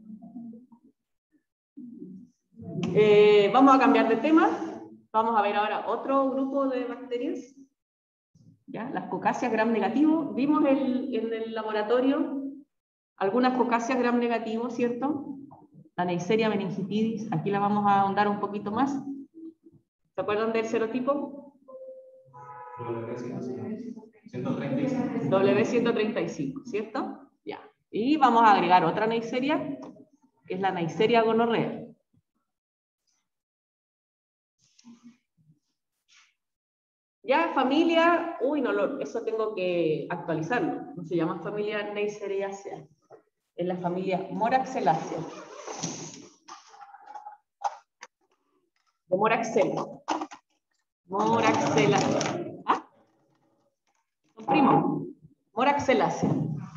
Vamos a cambiar de tema. Vamos a ver ahora otro grupo de bacterias. ¿Ya? Las cocáceas gram negativo. Vimos en el laboratorio algunas cocáceas gram negativo, ¿cierto? La Neisseria meningitidis. Aquí la vamos a ahondar un poquito más. ¿Se acuerdan del serotipo? W135, ¿cierto? Ya. Y vamos a agregar otra Neisseria, que es la Neisseria gonorrea. Ya familia, no, eso tengo que actualizarlo. No se llama familia Neisseriaceae, es la familia Moraxelaceae. De Moraxella. Moraxelaceae. ¿Ah? Son primos. Moraxelaceae.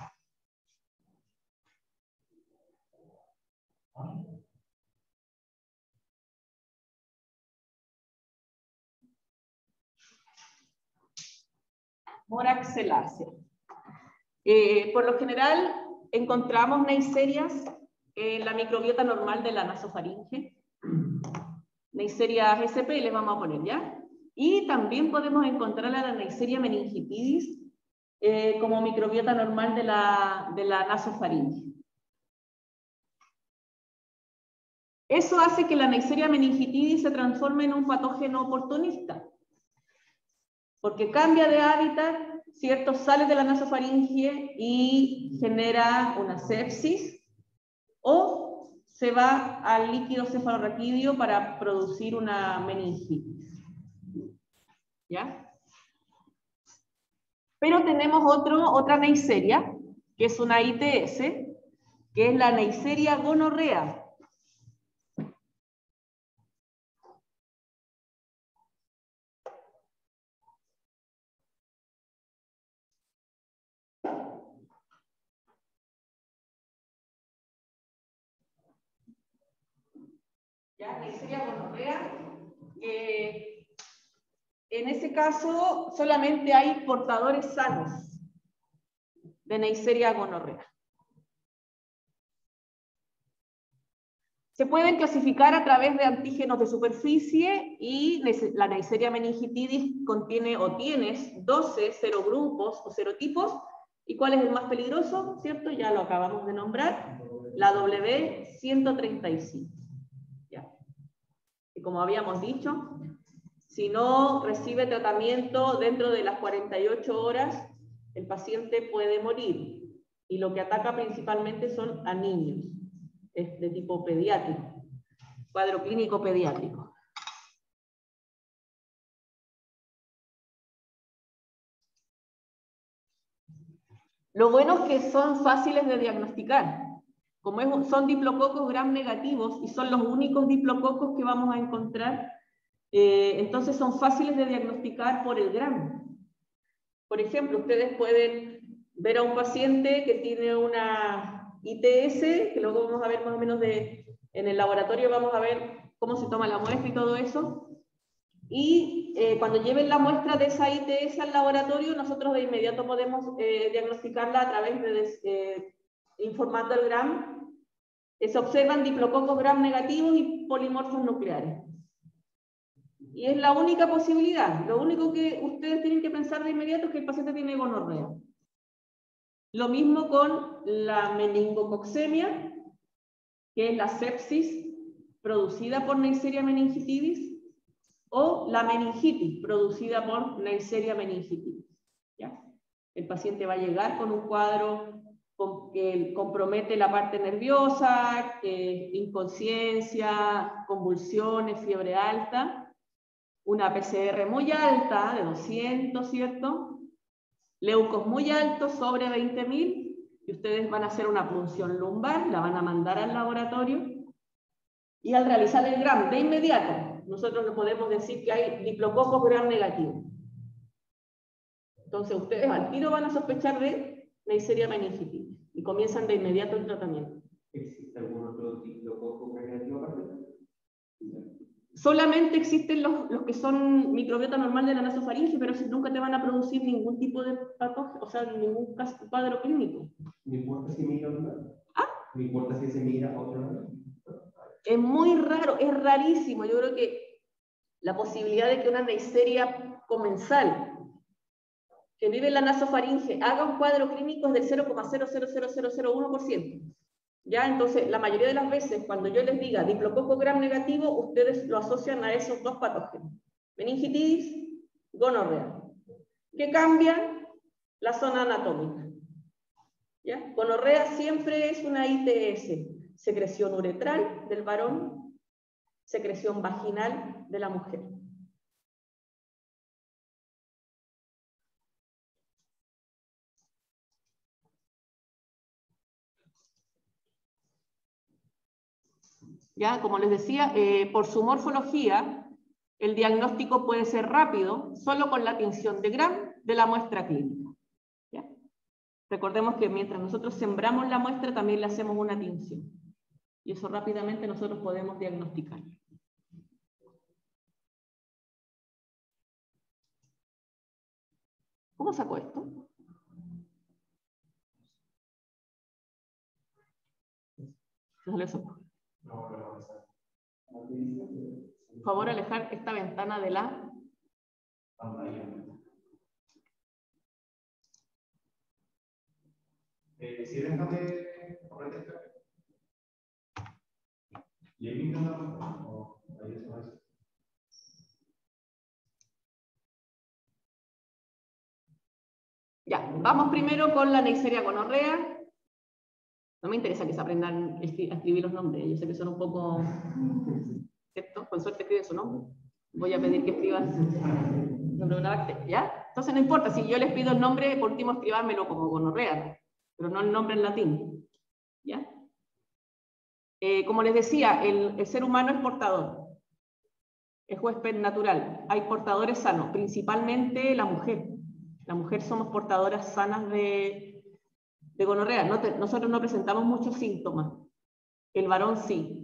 Moraxelaceae. Por lo general encontramos Neisserias en la microbiota normal de la nasofaringe. Neisseria GSP les vamos a poner, ¿ya? Y también podemos encontrar a la Neisseria meningitidis como microbiota normal de la nasofaringe. Eso hace que la Neisseria meningitidis se transforme en un patógeno oportunista, porque cambia de hábitat, ¿cierto? Sale de la nasofaringe y genera una sepsis, o se va al líquido cefalorraquídeo para producir una meningitis. ¿Ya? Pero tenemos otra Neisseria, que es una ITS, que es la Neisseria gonorrea. ¿Ya? Neisseria gonorrea. En ese caso, solamente hay portadores sanos de Neisseria gonorrea. Se pueden clasificar a través de antígenos de superficie y la Neisseria meningitidis contiene o tienes 12 serogrupos o serotipos. ¿Y cuál es el más peligroso? ¿Cierto? Ya lo acabamos de nombrar, la W135. ¿Ya? Y como habíamos dicho, si no recibe tratamiento dentro de las 48 horas, el paciente puede morir. Y lo que ataca principalmente son a niños. Es de tipo pediátrico, cuadro clínico pediátrico. Lo bueno es que son fáciles de diagnosticar. Como son diplococos gram negativos y son los únicos diplococos que vamos a encontrar, entonces son fáciles de diagnosticar por el gram. Por ejemplo, ustedes pueden ver a un paciente que tiene una ITS, que luego vamos a ver más o menos en el laboratorio, vamos a ver cómo se toma la muestra y todo eso. Y cuando lleven la muestra de esa ITS al laboratorio, nosotros de inmediato podemos diagnosticarla a través de informando el gram. Se observan diplococos gram negativos y polimorfos nucleares. Y es la única posibilidad. Lo único que ustedes tienen que pensar de inmediato es que el paciente tiene gonorrea. Lo mismo con la meningococcemia, que es la sepsis producida por Neisseria meningitidis, o la meningitis producida por Neisseria meningitidis. ¿Ya? El paciente va a llegar con un cuadro que compromete la parte nerviosa, inconsciencia, convulsiones, fiebre alta, una PCR muy alta, de 200, ¿cierto? Leucos muy altos, sobre 20.000, y ustedes van a hacer una punción lumbar, la van a mandar al laboratorio, y al realizar el gram de inmediato, nosotros le podemos decir que hay diplococos gram negativo. Entonces ustedes al tiro van a sospechar de Neisseria meningitidis, y comienzan de inmediato el tratamiento. ¿Existe algún otro diplococo gram negativo aparte? Solamente existen los que son microbiota normal de la nasofaringe, pero nunca te van a producir ningún tipo de patógeno, o sea, ningún cuadro clínico. ¿No importa si es microbiota? ¿Ah? No importa si se mira a otro lado. Es muy raro, es rarísimo. Yo creo que la posibilidad de que una neisseria comensal que vive en la nasofaringe haga un cuadro clínico es del 0,000001%. ¿Ya? Entonces, la mayoría de las veces, cuando yo les diga diplococo gram negativo, ustedes lo asocian a esos dos patógenos. Meningitis, gonorrea. ¿Qué cambian? La zona anatómica. ¿Ya? Gonorrea siempre es una ITS. Secreción uretral del varón, secreción vaginal de la mujer. Ya, como les decía, por su morfología, el diagnóstico puede ser rápido, solo con la tinción de Gram de la muestra clínica. ¿Ya? Recordemos que mientras nosotros sembramos la muestra, también le hacemos una tinción. Y eso rápidamente nosotros podemos diagnosticar. ¿Cómo saco esto? Por favor, alejar esta ventana de la pantalla. Si déjame aprender. ¿Y el micrófono? Ahí está. Ya, vamos primero con la Neisseria gonorrea. No me interesa que se aprendan a escribir los nombres, yo sé que son un poco, ¿cierto? Con suerte escriben su nombre. Voy a pedir que escriban el nombre de una bacteria, ¿ya? Entonces no importa, si yo les pido el nombre, por último escribármelo como gonorrea, pero no el nombre en latín, ¿ya? Como les decía, el ser humano es portador, es huésped natural. Hay portadores sanos, principalmente la mujer. La mujer somos portadoras sanas de gonorrea. Nosotros no presentamos muchos síntomas. El varón sí.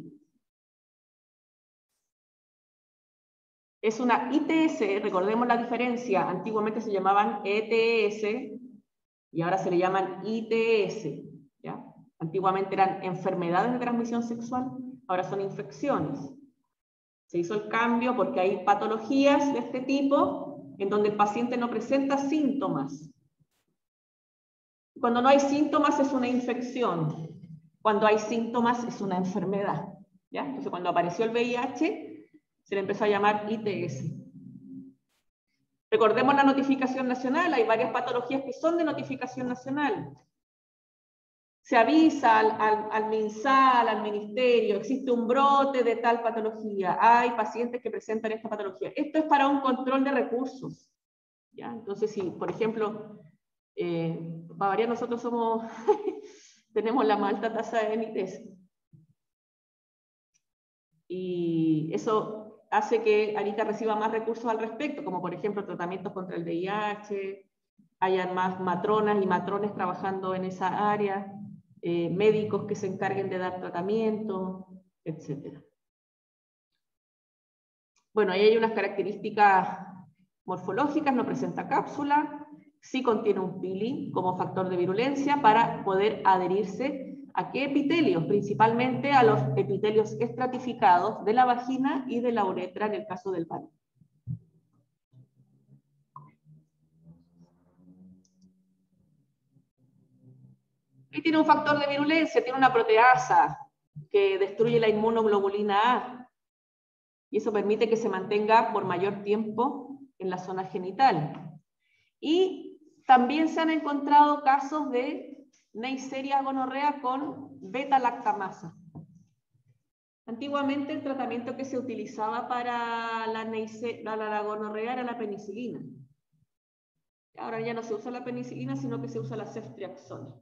Es una ITS, recordemos la diferencia. Antiguamente se llamaban ETS y ahora se le llaman ITS. ¿Ya? Antiguamente eran enfermedades de transmisión sexual, ahora son infecciones. Se hizo el cambio porque hay patologías de este tipo en donde el paciente no presenta síntomas. Cuando no hay síntomas es una infección. Cuando hay síntomas es una enfermedad. ¿Ya? Entonces cuando apareció el VIH se le empezó a llamar ITS. Recordemos la notificación nacional, hay varias patologías que son de notificación nacional. Se avisa al MinSal, al ministerio, existe un brote de tal patología, hay pacientes que presentan esta patología. Esto es para un control de recursos. ¿Ya? Entonces, si, por ejemplo, para variar, nosotros somos, tenemos la más alta tasa de ITS. Y eso hace que Arica reciba más recursos al respecto, como por ejemplo tratamientos contra el VIH, hayan más matronas y matrones trabajando en esa área, médicos que se encarguen de dar tratamiento, etc. Bueno, ahí hay unas características morfológicas, no presenta cápsula, sí contiene un peeling como factor de virulencia para poder adherirse a qué epitelios, principalmente a los epitelios estratificados de la vagina y de la uretra en el caso del varón. Y tiene un factor de virulencia, tiene una proteasa que destruye la inmunoglobulina A, y eso permite que se mantenga por mayor tiempo en la zona genital. Y también se han encontrado casos de Neisseria gonorrea con beta-lactamasa. Antiguamente el tratamiento que se utilizaba para la gonorrea era la penicilina. Ahora ya no se usa la penicilina, sino que se usa la ceftriaxona.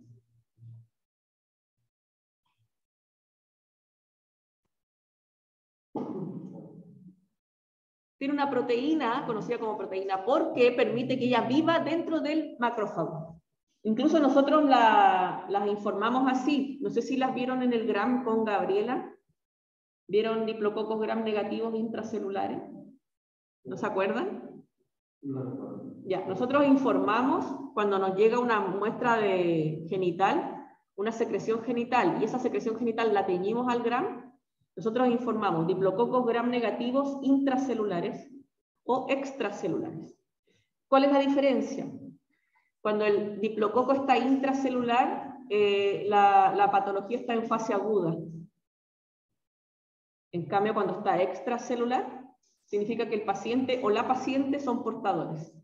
Tiene una proteína, conocida como proteína POR, que permite que ella viva dentro del macrófago. Incluso nosotros las informamos así. No sé si las vieron en el GRAM con Gabriela. ¿Vieron diplococos gram negativos intracelulares? ¿No se acuerdan? No. Ya, nosotros informamos cuando nos llega una muestra de genital, una secreción genital y esa secreción genital la teñimos al Gram, nosotros informamos diplococos Gram negativos intracelulares o extracelulares. ¿Cuál es la diferencia? Cuando el diplococo está intracelular, la patología está en fase aguda. En cambio, cuando está extracelular, significa que el paciente o la paciente son portadores.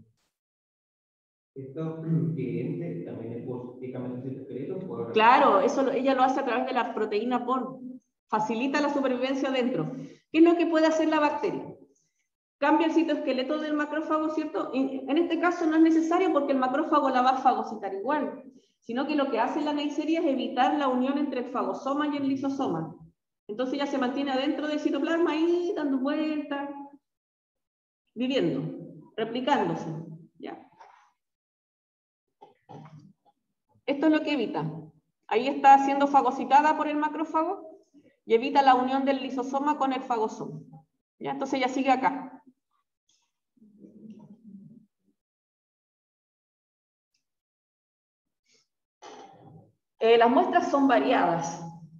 ¿Esto cliente también es por picamiento citoesqueleto? Claro, eso ella lo hace a través de la proteína POR. Facilita la supervivencia dentro. ¿Qué es lo que puede hacer la bacteria? Cambia el citoesqueleto del macrófago, ¿cierto? En este caso no es necesario porque el macrófago la va a fagocitar igual, sino que lo que hace la Neisseria es evitar la unión entre el fagosoma y el lisosoma. Entonces ella se mantiene adentro del citoplasma ahí, dando vueltas, viviendo, replicándose. ¿Ya? Esto es lo que evita. Ahí está siendo fagocitada por el macrófago y evita la unión del lisosoma con el fagosoma. ¿Ya? Entonces ella sigue acá. Las muestras son variadas.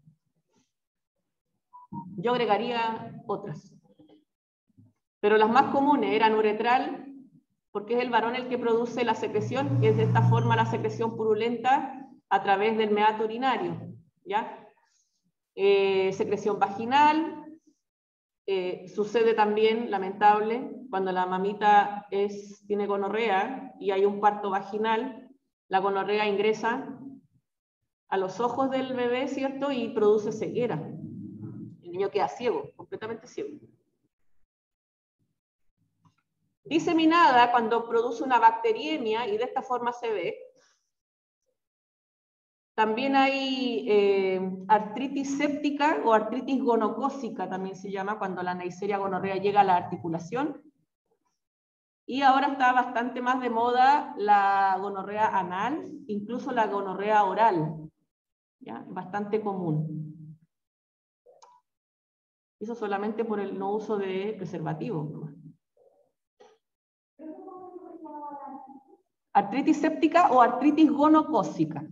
Yo agregaría otras. Pero las más comunes eran uretral, porque es el varón el que produce la secreción, que es de esta forma la secreción purulenta a través del meato urinario. ¿Ya? Secreción vaginal, sucede también, lamentable, cuando la mamita tiene gonorrea y hay un parto vaginal, la gonorrea ingresa a los ojos del bebé, ¿cierto? Y produce ceguera. El niño queda ciego, completamente ciego. Diseminada cuando produce una bacteriemia, y de esta forma se ve. También hay artritis séptica o artritis gonocócica, también se llama, cuando la Neisseria gonorrea llega a la articulación. Y ahora está bastante más de moda la gonorrea anal, incluso la gonorrea oral. ¿Ya? Bastante común. Eso solamente por el no uso de preservativos. Artritis séptica o artritis gonocócica.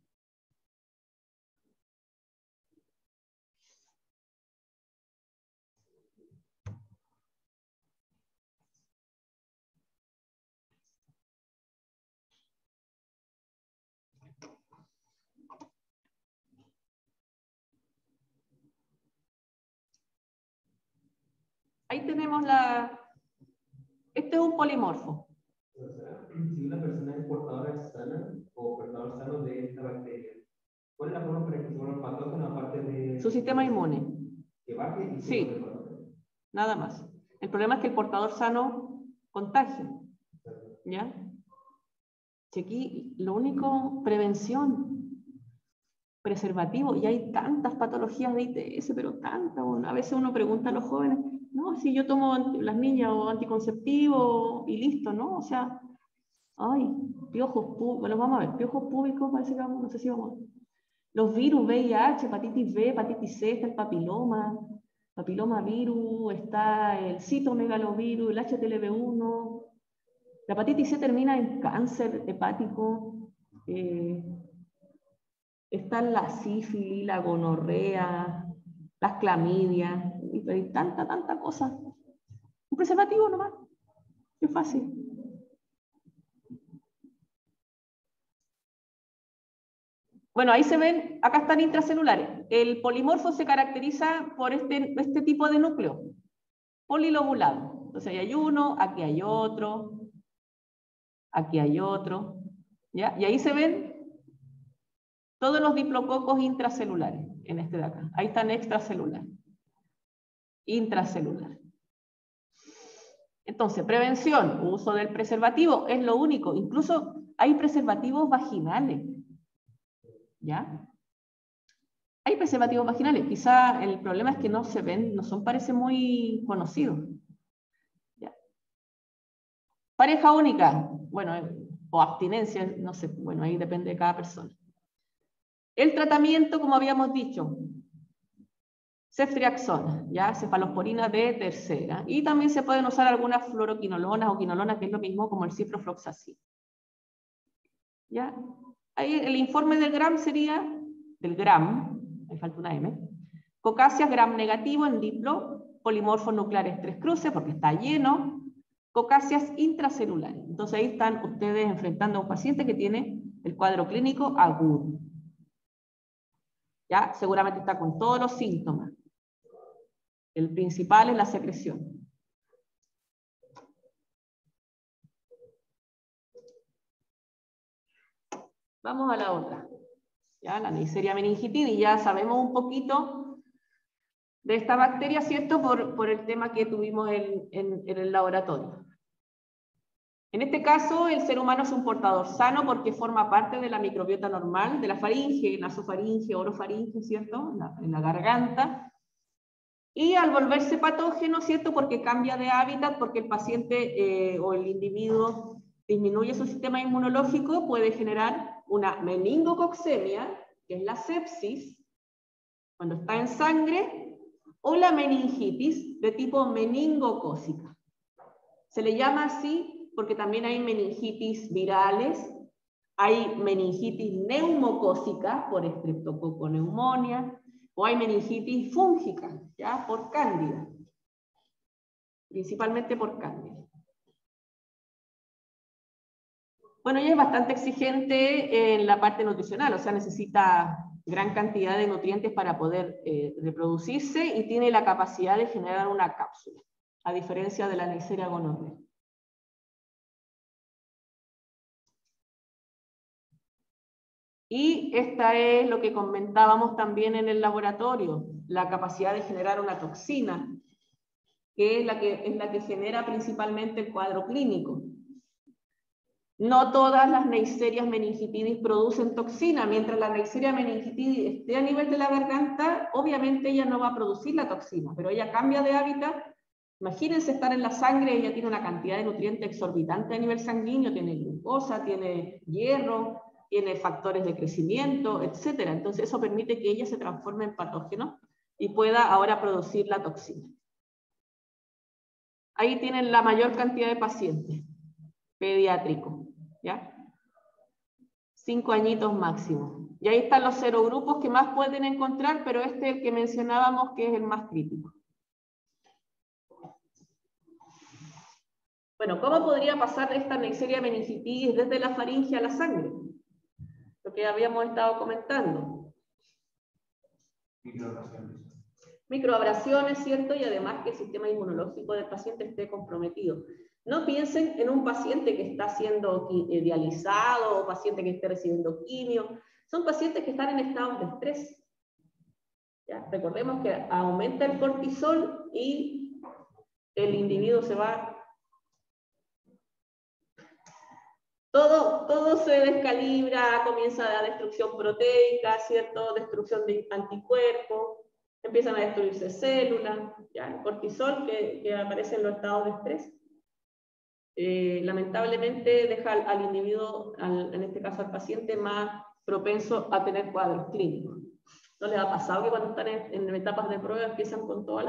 Ahí tenemos este es un polimorfo. Si una persona es portadora sana o portador sano de esta bacteria, ¿cuál es la forma para que se vuelva patógeno aparte de su sistema inmune? Que baje y sí, nada más. El problema es que el portador sano contagia. ¿Ya? Si aquí lo único, prevención, preservativo, y hay tantas patologías de ITS, pero tantas. Bueno, a veces uno pregunta a los jóvenes, no, si yo tomo las niñas o anticonceptivo y listo, ¿no? O sea, ay, piojos púbicos, bueno, vamos a ver, piojos púbicos, parece que vamos, no sé si vamos a ver. Los virus, VIH, hepatitis B, hepatitis C, está el papilomavirus, está el citomegalovirus, el HTLV1. La hepatitis C termina en cáncer hepático. Están la sífilis, la gonorrea, las clamidias, y hay tanta cosa. Un preservativo nomás, qué fácil. Bueno, ahí se ven, acá están intracelulares. El polimorfo se caracteriza por este tipo de núcleo, polilobulado. Entonces ahí hay uno, aquí hay otro, ¿ya? Y ahí se ven todos los diplococos intracelulares, en este de acá. Ahí están extracelares. Intracelular. Entonces, prevención, uso del preservativo, es lo único. Incluso hay preservativos vaginales. ¿Ya? Hay preservativos vaginales. Quizá el problema es que no se ven, no son, parece muy conocidos. ¿Ya? Pareja única, bueno, o abstinencia, no sé, bueno, ahí depende de cada persona. El tratamiento, como habíamos dicho, ceftriaxona, ya, cefalosporina de tercera, y también se pueden usar algunas fluoroquinolonas o quinolonas, que es lo mismo como el ciprofloxacin. ¿Ya? Ahí el informe del GRAM sería, del GRAM, me falta una M, cocáceas gram negativo en diplo, polimorfos nucleares 3 cruces, porque está lleno, cocáceas intracelulares. Entonces ahí están ustedes enfrentando a un paciente que tiene el cuadro clínico agudo. Ya, seguramente está con todos los síntomas. El principal es la secreción. Vamos a la otra. Ya, la Neisseria meningitidis, ya sabemos un poquito de esta bacteria, ¿cierto? Por el tema que tuvimos en el laboratorio. En este caso, el ser humano es un portador sano porque forma parte de la microbiota normal, de la faringe, nasofaringe, orofaringe, ¿cierto? En la garganta. Y al volverse patógeno, ¿cierto? Porque cambia de hábitat, porque el paciente o el individuo disminuye su sistema inmunológico, puede generar una meningococcemia, que es la sepsis, cuando está en sangre, o la meningitis de tipo meningocócica. Se le llama así porque también hay meningitis virales, hay meningitis neumocócica por estreptococoneumonía, o hay meningitis fúngica, ¿ya? Por cándida, principalmente por cándida. Bueno, ella es bastante exigente en la parte nutricional, o sea, necesita gran cantidad de nutrientes para poder reproducirse y tiene la capacidad de generar una cápsula, a diferencia de la Neisseria gonorrea. Y esta es lo que comentábamos también en el laboratorio, la capacidad de generar una toxina, que es la que genera principalmente el cuadro clínico. No todas las Neisserias meningitidis producen toxina. Mientras la Neisseria meningitidis esté a nivel de la garganta, obviamente ella no va a producir la toxina, pero ella cambia de hábitat. Imagínense estar en la sangre, ella tiene una cantidad de nutrientes exorbitante a nivel sanguíneo, tiene glucosa, tiene hierro, tiene factores de crecimiento, etc. Entonces eso permite que ella se transforme en patógeno y pueda ahora producir la toxina. Ahí tienen la mayor cantidad de pacientes, pediátricos, ¿ya? 5 añitos máximo. Y ahí están los serogrupos que más pueden encontrar, pero este es el que mencionábamos que es el más crítico. Bueno, ¿cómo podría pasar esta Neisseria meningitidis desde la faringe a la sangre? Lo que habíamos estado comentando. Microabrasiones, ¿cierto? Y además que el sistema inmunológico del paciente esté comprometido. No piensen en un paciente que está siendo dializado o paciente que esté recibiendo quimio. Son pacientes que están en estados de estrés. ¿Ya? Recordemos que aumenta el cortisol y el individuo se va... Todo se descalibra, comienza la destrucción proteica, ¿cierto? Destrucción de anticuerpos, empiezan a destruirse células, ¿ya? El cortisol que aparece en los estados de estrés, lamentablemente deja al individuo, en este caso al paciente, más propenso a tener cuadros clínicos. ¿No les ha pasado que cuando están en etapas de prueba empiezan con todos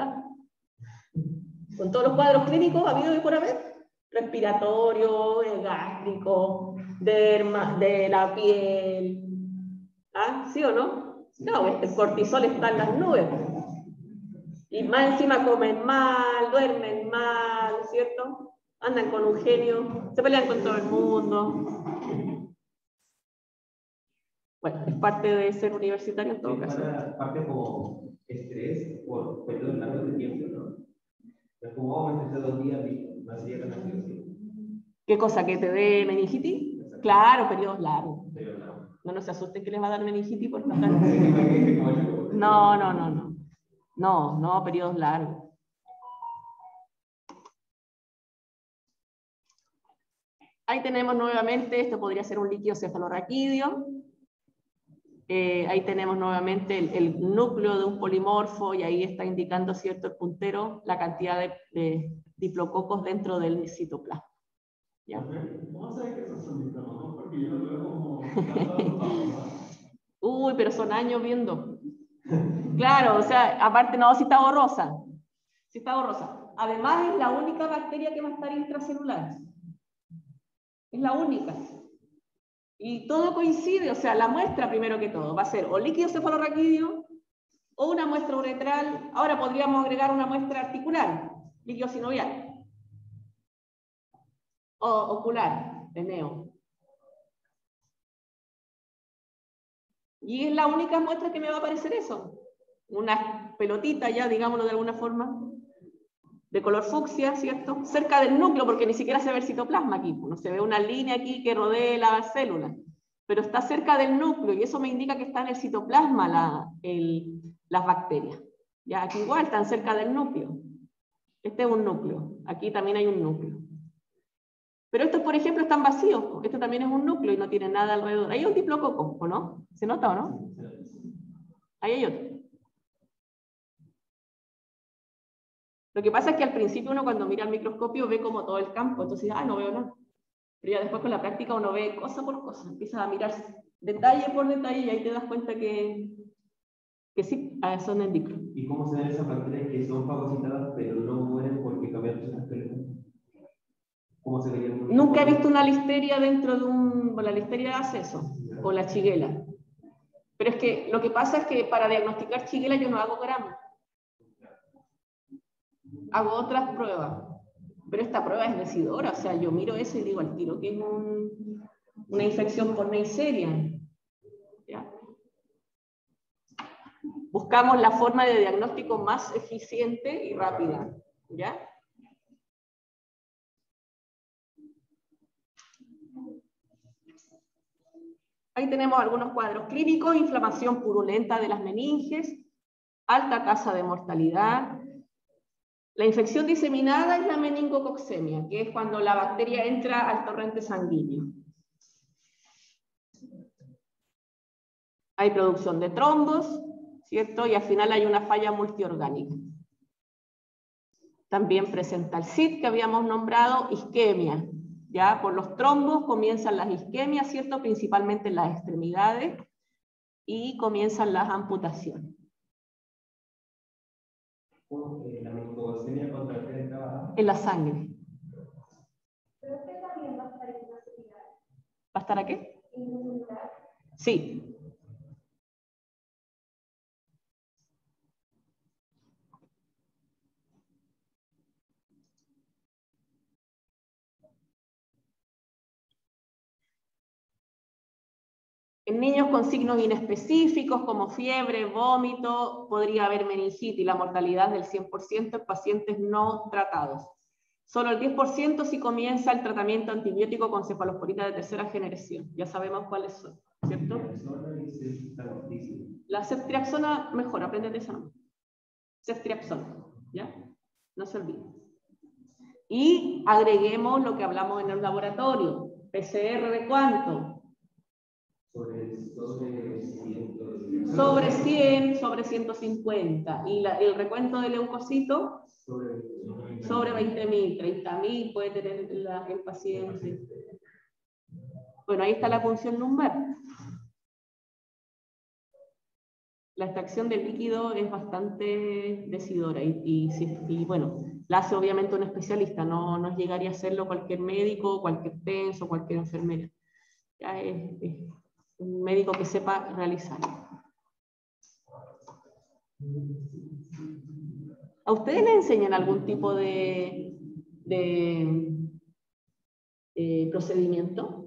los cuadros clínicos habido y por haber? Respiratorio, gástrico, de la piel. ¿Ah? ¿Sí o no? No, el cortisol está en las nubes. Y más encima comen mal, duermen mal, ¿cierto? Andan con un genio, se pelean con todo el mundo. Bueno, es parte de ser universitario en todo caso. Parte como estrés por periodos largos de tiempo, ¿no? Es como, entre 2 días, no sería tan así. ¿Qué cosa? ¿Que te dé meningitis? Claro, periodos largos. No se asusten que les va a dar meningitis por estar. No, periodos largos. Ahí tenemos nuevamente, esto podría ser un líquido cefalorraquídeo. Ahí tenemos nuevamente el núcleo de un polimorfo y ahí está indicando, ¿cierto?, el puntero, la cantidad de diplococos dentro del citoplasma. ¿Ya? ¿Cómo sabes que esos son diplococos? Porque yo lo veo como... Uy, pero son años viendo. Claro, o sea, aparte no, si está borrosa. Si está borrosa. Además es la única bacteria que va a estar intracelular. Es la única. Y todo coincide, o sea, la muestra primero que todo va a ser o líquido cefalorraquídeo o una muestra uretral. Ahora podríamos agregar una muestra articular, líquido sinovial, o ocular, de neo. Y es la única muestra que me va a aparecer eso. Una pelotita ya, digámoslo de alguna forma, de color fucsia, ¿cierto? Cerca del núcleo, porque ni siquiera se ve el citoplasma aquí. No se ve una línea aquí que rodee la célula, pero está cerca del núcleo y eso me indica que está en el citoplasma las bacterias. Ya, aquí igual están cerca del núcleo. Este es un núcleo. Aquí también hay un núcleo. Pero estos, por ejemplo, están vacíos. Este también es un núcleo y no tiene nada alrededor. Ahí hay un diplococo, ¿o no? ¿Se nota o no? Ahí hay otro. Lo que pasa es que al principio uno cuando mira al microscopio ve como todo el campo, entonces, no veo nada. Pero ya después con la práctica uno ve cosa por cosa, empiezas a mirar detalle por detalle y ahí te das cuenta que sí, son endicros. ¿Y cómo se ven esas bacterias que son fagocitadas pero no mueren porque cambiaron sus esqueletos? ¿Cómo se veían? Nunca he visto una listeria dentro de la listeria hace eso, o la shigella. Pero es que lo que pasa es que para diagnosticar shigella yo no hago gramos. Hago otras pruebas. Pero esta prueba es decidora, o sea, yo miro eso y digo al tiro que es una infección por Neisseria. ¿Ya? Buscamos la forma de diagnóstico más eficiente y rápida. ¿Ya? Ahí tenemos algunos cuadros clínicos: inflamación purulenta de las meninges, alta tasa de mortalidad. La infección diseminada es la meningococcemia, que es cuando la bacteria entra al torrente sanguíneo. Hay producción de trombos, ¿cierto? Y al final hay una falla multiorgánica. También presenta el SID que habíamos nombrado, isquemia. Ya por los trombos comienzan las isquemias, ¿cierto? Principalmente en las extremidades, y comienzan las amputaciones. La meningococemia contra qué estaba? En la sangre. ¿Pero este también va a estar en la celular? ¿Va a estar aquí? ¿En la celular? Sí. En niños con signos inespecíficos como fiebre, vómito, podría haber meningitis. La mortalidad es del 100% en pacientes no tratados. Solo el 10% si comienza el tratamiento antibiótico con cefalosporina de tercera generación. Ya sabemos cuáles son, ¿cierto? La ceftriaxona, mejor, aprendete esa nombre. Ceftriaxona, ¿ya? No se olviden. Y agreguemos lo que hablamos en el laboratorio. PCR de cuánto. Sobre 100, sobre 150. Y el recuento de leucocitos sobre 20.000, 30.000 puede tener el paciente. Bueno, ahí está la punción lumbar. La extracción del líquido es bastante decidora y bueno, la hace obviamente un especialista, no llegaría a hacerlo cualquier médico, cualquier TENS o cualquier enfermera. Ya es un médico que sepa realizarlo. ¿A ustedes les enseñan algún tipo de procedimiento?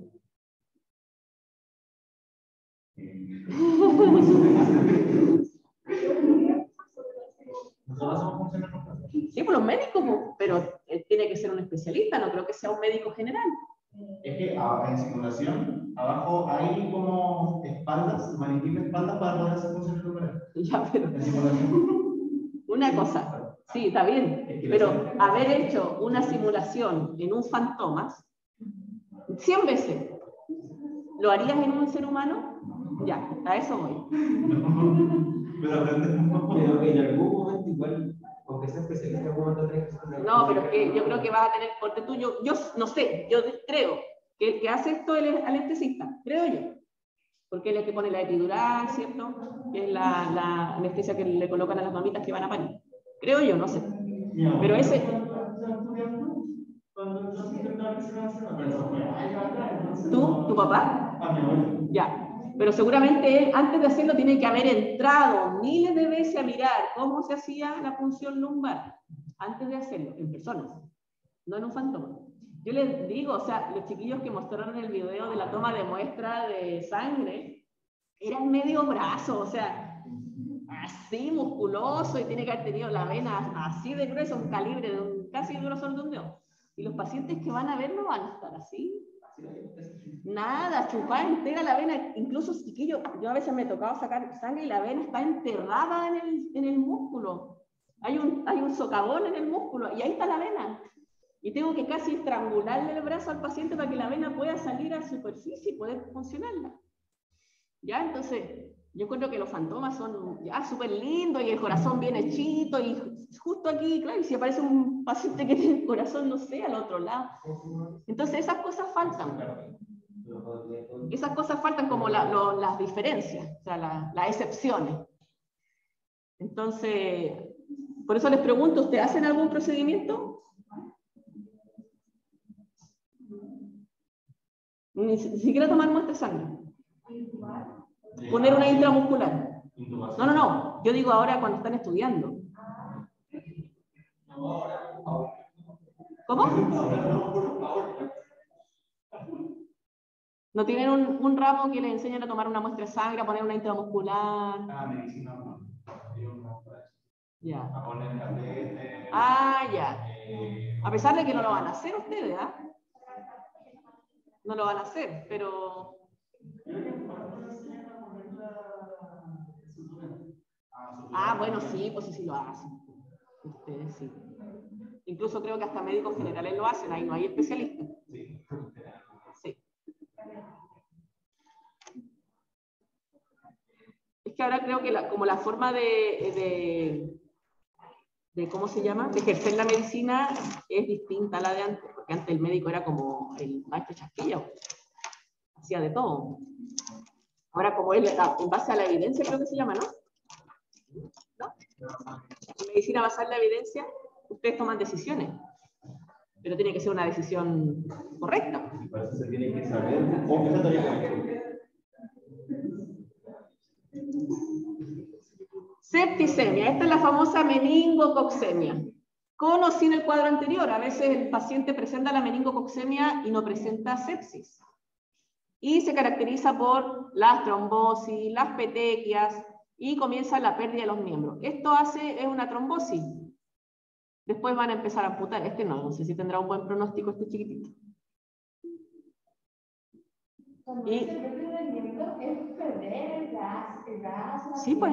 Sí, por los médicos, pero tiene que ser un especialista, no creo que sea un médico general. Es que en simulación, abajo hay como espaldas, maniquí de espaldas para poder hacer funciones lumbares. Ya, pero En simulación. una cosa, sí, está bien, pero haber hecho una simulación en un fantomas 100 veces, ¿lo harías en un ser humano? Ya, a eso voy. Pero aprendemos. Pero en algún momento igual, aunque sea especialista, en algún momento tenés que hacer una... No, pero es que yo creo que vas a tener, porque tú, yo no sé, yo creo que el que hace esto es el anestesista, creo yo. Porque él es el que pone la epidural, ¿cierto? Que es la anestesia que le colocan a las mamitas que van a parir. Creo yo, no sé. Pero ese... ¿Tú? ¿Tu papá? A mi abuelo. Ya. Pero seguramente antes de hacerlo tiene que haber entrado miles de veces a mirar cómo se hacía la punción lumbar. Antes de hacerlo, en personas, no en un fantoma. Yo les digo, o sea, los chiquillos que mostraron el video de la toma de muestra de sangre, eran medio brazo, o sea, así musculoso, y tiene que haber tenido la vena así de gruesa, un calibre de casi el grosor de un dedo. Y los pacientes que van a ver no van a estar así. Nada, chupada entera la vena, incluso chiquillo, yo a veces me he tocado sacar sangre y la vena está enterrada en el músculo. Hay un socavón en el músculo y ahí está la vena. Y tengo que casi estrangularle el brazo al paciente para que la vena pueda salir a la superficie y poder funcionarla. ¿Ya? Entonces, yo creo que los fantomas son ya súper lindos y el corazón bien hechito y justo aquí, claro, y si aparece un paciente que tiene el corazón, no sé, al otro lado. Entonces, esas cosas faltan. Esas cosas faltan como las diferencias, o sea, las excepciones. Entonces, por eso les pregunto, ¿ustedes hacen algún procedimiento? Ni siquiera tomar muestra de sangre. Poner una intramuscular. No. Yo digo ahora cuando están estudiando. ¿Cómo? ¿No tienen un ramo que les enseñan a tomar una muestra de sangre, a poner una intramuscular? Medicina no. Ya. A poner catéter. Ya. A pesar de que no lo van a hacer ustedes, ¿ah? No lo van a hacer, pero... bueno, sí, pues sí lo hacen. Ustedes sí. Incluso creo que hasta médicos generales lo hacen, ahí no hay especialistas. Sí. Es que ahora creo que como la forma de ¿cómo se llama? De ejercer la medicina es distinta a la de antes, porque antes el médico era como el maestro chasquilla, hacía de todo. Ahora como él, en base a la evidencia creo que se llama, ¿no? En medicina basada en la evidencia, ustedes toman decisiones, pero tiene que ser una decisión correcta. Y para eso se tiene que saber cómo esa tarea. Septicemia, esta es la famosa meningococcemia. Con o sin el cuadro anterior, a veces el paciente presenta la meningococcemia y no presenta sepsis. Y se caracteriza por las trombosis, las petequias y comienza la pérdida de los miembros. Esto es una trombosis. Después van a empezar a amputar. Este no sé si tendrá un buen pronóstico este chiquitito. Y... Sí, pues.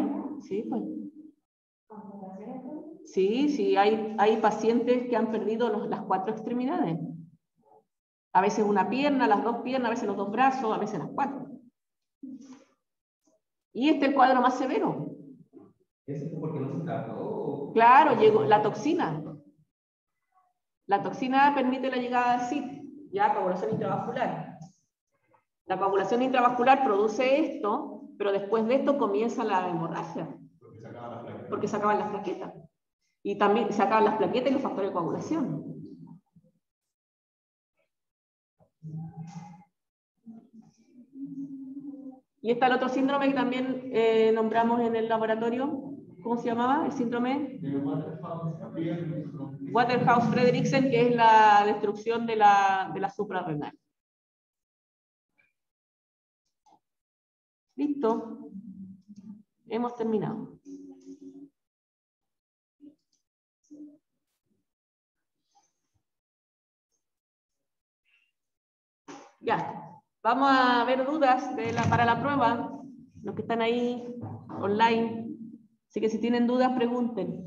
Sí, hay pacientes que han perdido las 4 extremidades. A veces una pierna, las 2 piernas, a veces los 2 brazos, a veces las 4. Y este es el cuadro más severo. ¿Eso fue porque no se trató? Claro, llegó la toxina. La toxina permite la llegada de CIT, ya coagulación intravascular. La coagulación intravascular produce esto, pero después de esto comienza la hemorragia. Porque se acaban las plaquetas. Y también se acaban las plaquetas y los factores de coagulación. Y está el otro síndrome que también nombramos en el laboratorio. ¿Cómo se llamaba? El síndrome Waterhouse-Fredricksen, que es la destrucción de la suprarrenal. Listo. Hemos terminado. Ya. Vamos a ver dudas para la prueba, los que están ahí online. Así que si tienen dudas, pregunten.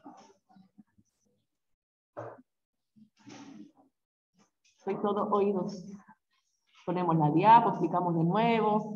Soy todo oídos. Ponemos la diapo, explicamos de nuevo.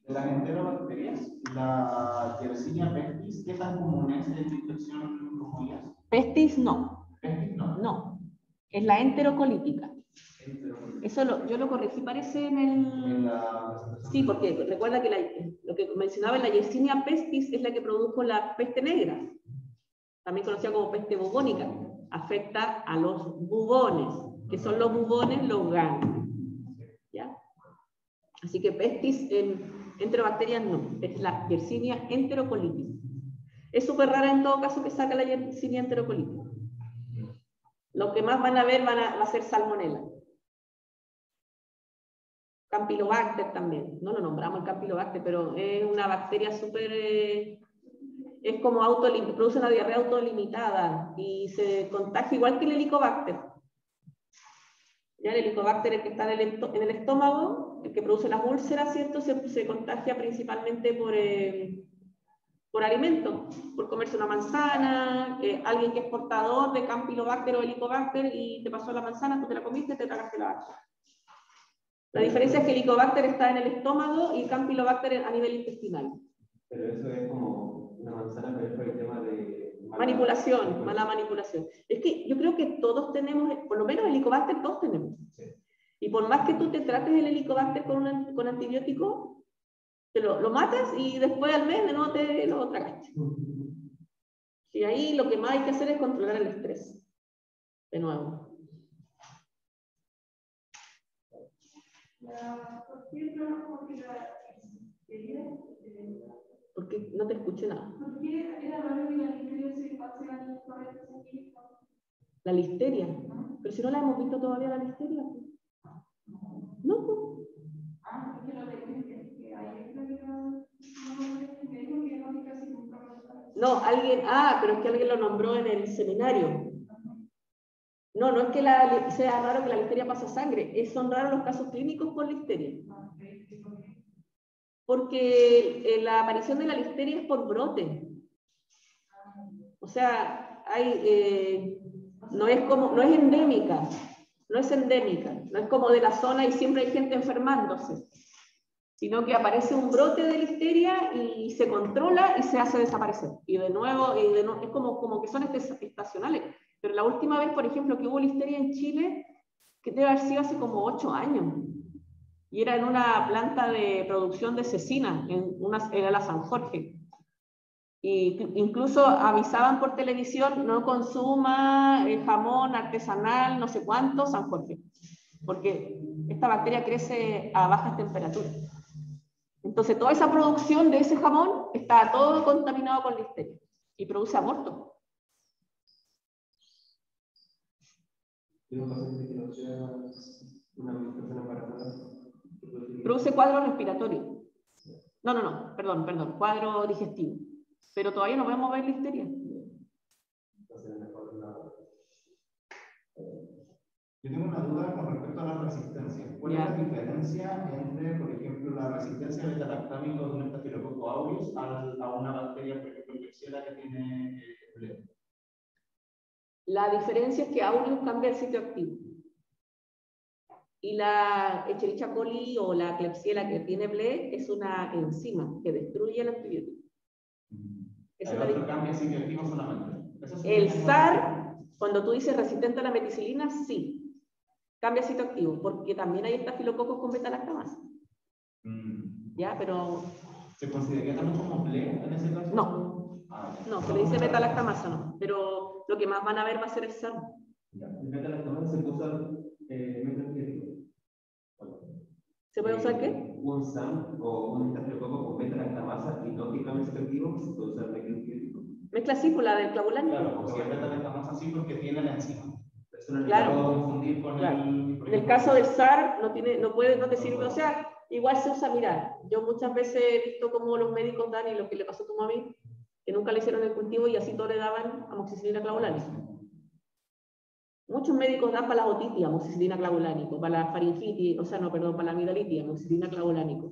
De las enterobacterias, la Yersinia pestis, ¿qué tan común es en infección como ellas? Pestis no. Pestis no. No. Es la enterocolítica. Eso yo lo corregí, parece en el... Sí, porque recuerda que lo que mencionaba, la Yersinia pestis es la que produjo la peste negra, también conocida como peste bubónica. Afecta a los bubones, que son los bubones, los ganglios. ¿Ya? Así que pestis en enterobacterias no, es la Yersinia enterocolitis. Es súper rara en todo caso que saca la Yersinia enterocolitis. Lo que más van a ver va a ser salmonella. Campylobacter también. No lo nombramos el Campylobacter, pero es una bacteria súper... es como produce una diarrea autolimitada y se contagia igual que el Helicobacter. Ya el Helicobacter, el que está en el estómago, el que produce las úlceras, ¿cierto? Se contagia principalmente por alimento, por comerse una manzana, alguien que es portador de Campylobacter o Helicobacter y te pasó la manzana, tú te la comiste, te tragaste la bacteria. La diferencia es que el Helicobacter está en el estómago y Campylobacter a nivel intestinal. Pero eso es como una manzana, pero es por el tema de... Manipulación, mala manipulación. Es que yo creo que todos tenemos, por lo menos el Helicobacter todos tenemos. Sí. Y por más que tú te trates el Helicobacter con antibiótico, te lo matas y después al mes de nuevo te lo tragaste. Y ahí lo que más hay que hacer es controlar el estrés. De nuevo. Porque no te escuché nada. La listeria. Pero si no la hemos visto todavía la listeria. No. No, alguien, pero es que alguien lo nombró en el seminario. No, no es que sea raro que la listeria pase sangre, son raros los casos clínicos con listeria. Porque la aparición de la listeria es por brote. O sea, no es endémica, no es como de la zona y siempre hay gente enfermándose, sino que aparece un brote de listeria y se controla y se hace desaparecer. Y de nuevo es como que son estacionales. Pero la última vez, por ejemplo, que hubo listeria en Chile, que debe haber sido hace como 8 años, y era en una planta de producción de cecina, era la San Jorge. Y incluso avisaban por televisión, no consuma jamón artesanal, no sé cuánto, San Jorge, porque esta bacteria crece a bajas temperaturas. Entonces toda esa producción de ese jamón está todo contaminado con listeria y produce aborto. Produce cuadro respiratorio. No, perdón, cuadro digestivo. Pero todavía no podemos ver listeria. Yo tengo una duda con respecto a la resistencia. ¿Cuál es la diferencia entre, por ejemplo, la resistencia beta-lactámico de un estafilococo aureus a una bacteria, por ejemplo, Klebsiella que tiene bleb? La diferencia es que aureus cambia el sitio activo. Y la Escherichia coli o la Klebsiella que tiene bleb es una enzima que destruye el antibiótico. El cambia el sitio activo solamente. El SAR, cuando tú dices resistente a la meticilina, sí. Cambia sitio activo, porque también hay estafilococos con beta-lactamasa. ¿Ya? Pero... ¿Se consideraría también como bleb en ese caso? No. No, se le dice beta-lactamasa, no. Pero lo que más van a ver va a ser el SAR. ¿El beta-lactamasa se puede usar metantibiótico? ¿Se puede usar qué? Un SAM o un estafilococo con beta-lactamasa y no que cambie su activo, se puede usar metantibiótico. Mezcla sí, por la del clavulánico. Claro, porque el beta-lactamasa sí porque tiene la enzima. Claro. Confundir con claro. En el caso del SAR no te sirve, o sea, igual se usa, mira, yo muchas veces he visto cómo los médicos dan y lo que le pasó a tu mami, que nunca le hicieron el cultivo y así todos le daban amoxicilina clavulánica. Muchos médicos dan para la otitis amoxicilina clavulánico, para la faringitis, para la amigdalitis amoxicilina clavulánico.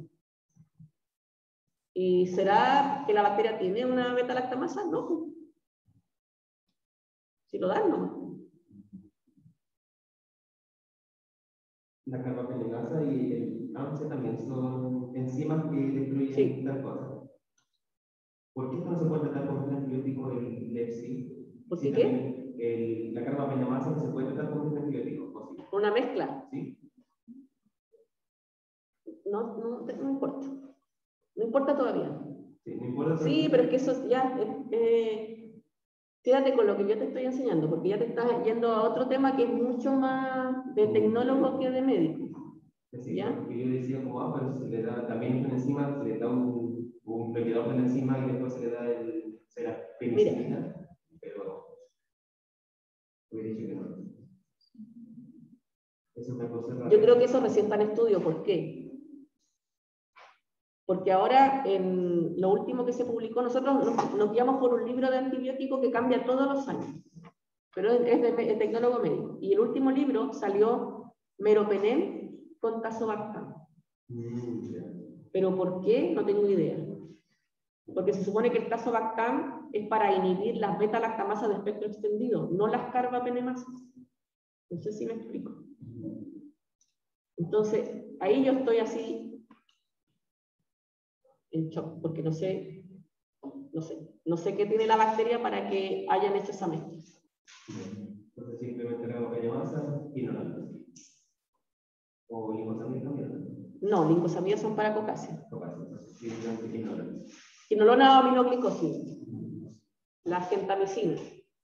¿Y será que la bacteria tiene una beta-lactamasa? No. Si lo dan, no. La carbapenemasa y el AMSE también son enzimas que destruyen tal cosa. ¿Por qué no se puede tratar con un antibiótico el Lepsi? ¿Por qué? La carbapenemasa no se puede tratar con un antibiótico. ¿O sí? ¿Una mezcla? Sí. No importa. No importa todavía. Sí, no importa. Sí, pero es que eso ya... quédate con lo que yo te estoy enseñando, porque ya te estás yendo a otro tema que es mucho más de tecnólogo que de médico. Sí, ¿Ya? porque yo decía como, pero se le da también una enzima, se le da un bloqueador de la enzima y después se le da la penicilina, pero hubiera dicho que no. Es una cosa rara. Yo creo que eso recién está en estudio. ¿Por qué? Porque ahora, en lo último que se publicó, nosotros nos guiamos por un libro de antibióticos que cambia todos los años, pero es de tecnólogo médico. Y el último libro salió meropenem con tazobactam. ¿Pero por qué? No tengo idea. Porque se supone que el tazobactam es para inhibir las beta-lactamasas de espectro extendido, no las carbapenemasas. No sé si me explico. Entonces, ahí yo estoy así en shock, porque no sé qué tiene la bacteria para que hayan hecho esa mezcla. Entonces simplemente la carbapenemasa y no la o glicosamida también. No, glicosamida son para cocasia. Simplemente Quinolona o aminoglicosida. La gentamicina.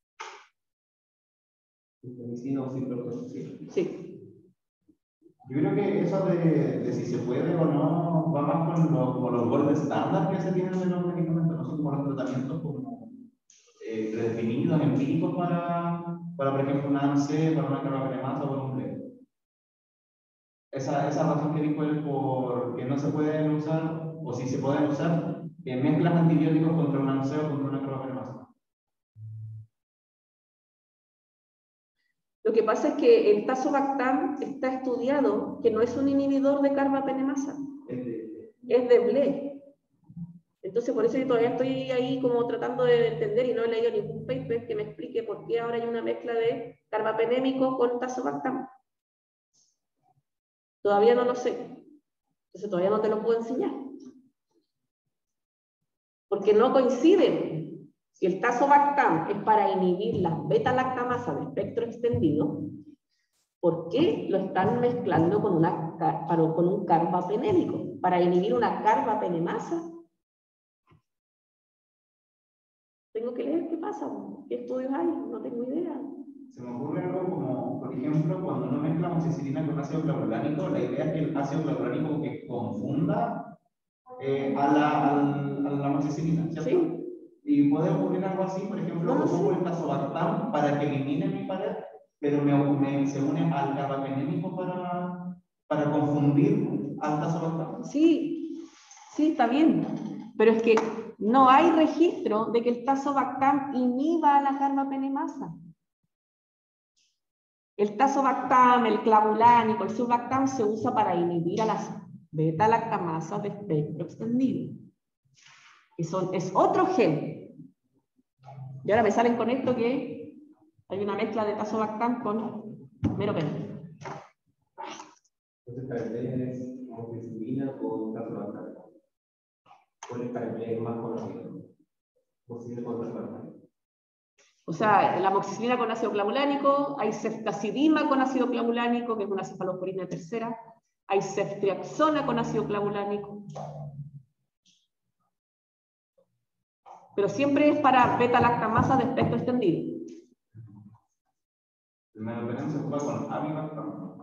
Gentamicina o ciprofloxacina. Sí. Yo creo que eso de si se puede o no va más con los gold estándar que se tienen en los medicamentos, no son como los tratamientos como predefinidos, empíricos para por ejemplo, una ANSE, para una carbapenemasa o un bleb. Esa razón que dijo él por que no se pueden usar, o si se pueden usar, mezclas antibióticos contra una ANSE o contra una carbapenemasa. Lo que pasa es que el tazobactam está estudiado que no es un inhibidor de carbapenemasa, es de bleb. Entonces, por eso yo todavía estoy ahí como tratando de entender y no he leído ningún paper que me explique por qué ahora hay una mezcla de carbapenémico con tazobactam. Todavía no lo sé. Entonces, todavía no te lo puedo enseñar. Porque no coinciden. Si el tazobactam es para inhibir las beta-lactamasas de espectro extendido, ¿por qué lo están mezclando con un carbapenémico? ¿Para inhibir una carbapenemasa? Tengo que leer qué pasa, qué estudios hay, no tengo idea. Se me ocurre algo como, por ejemplo, cuando uno mezcla amoxicilina con ácido clavulánico, la idea es que el ácido clavulánico que confunda a la amoxicilina, ¿cierto? Sí. Y puede ocurrir algo así, por ejemplo, no pongo el tazobactam para que elimine mi pared, pero se une al carbapenémico para confundir al tazobactam. Sí, está bien, pero es que no hay registro de que el tazobactam inhiba a la carbapenemasa. El tazobactam, el clavulánico, el subbactam se usa para inhibir a las beta-lactamasas de espectro extendido. Es otro gen. Y ahora me salen con esto que hay una mezcla de tazobactam con meropenem. Entonces, para ustedes es amoxicilina o tazobactam. ¿Cuál es para ustedes más conocido? Amoxicilina con tazobactam. O sea, la amoxicilina con ácido clavulánico, hay ceftazidima con ácido clavulánico, que es una cefalosporina tercera, hay ceftriaxona con ácido clavulánico. Pero siempre es para beta-lactamasa de espectro extendido. ¿El meropenem se ocupa con avibactam?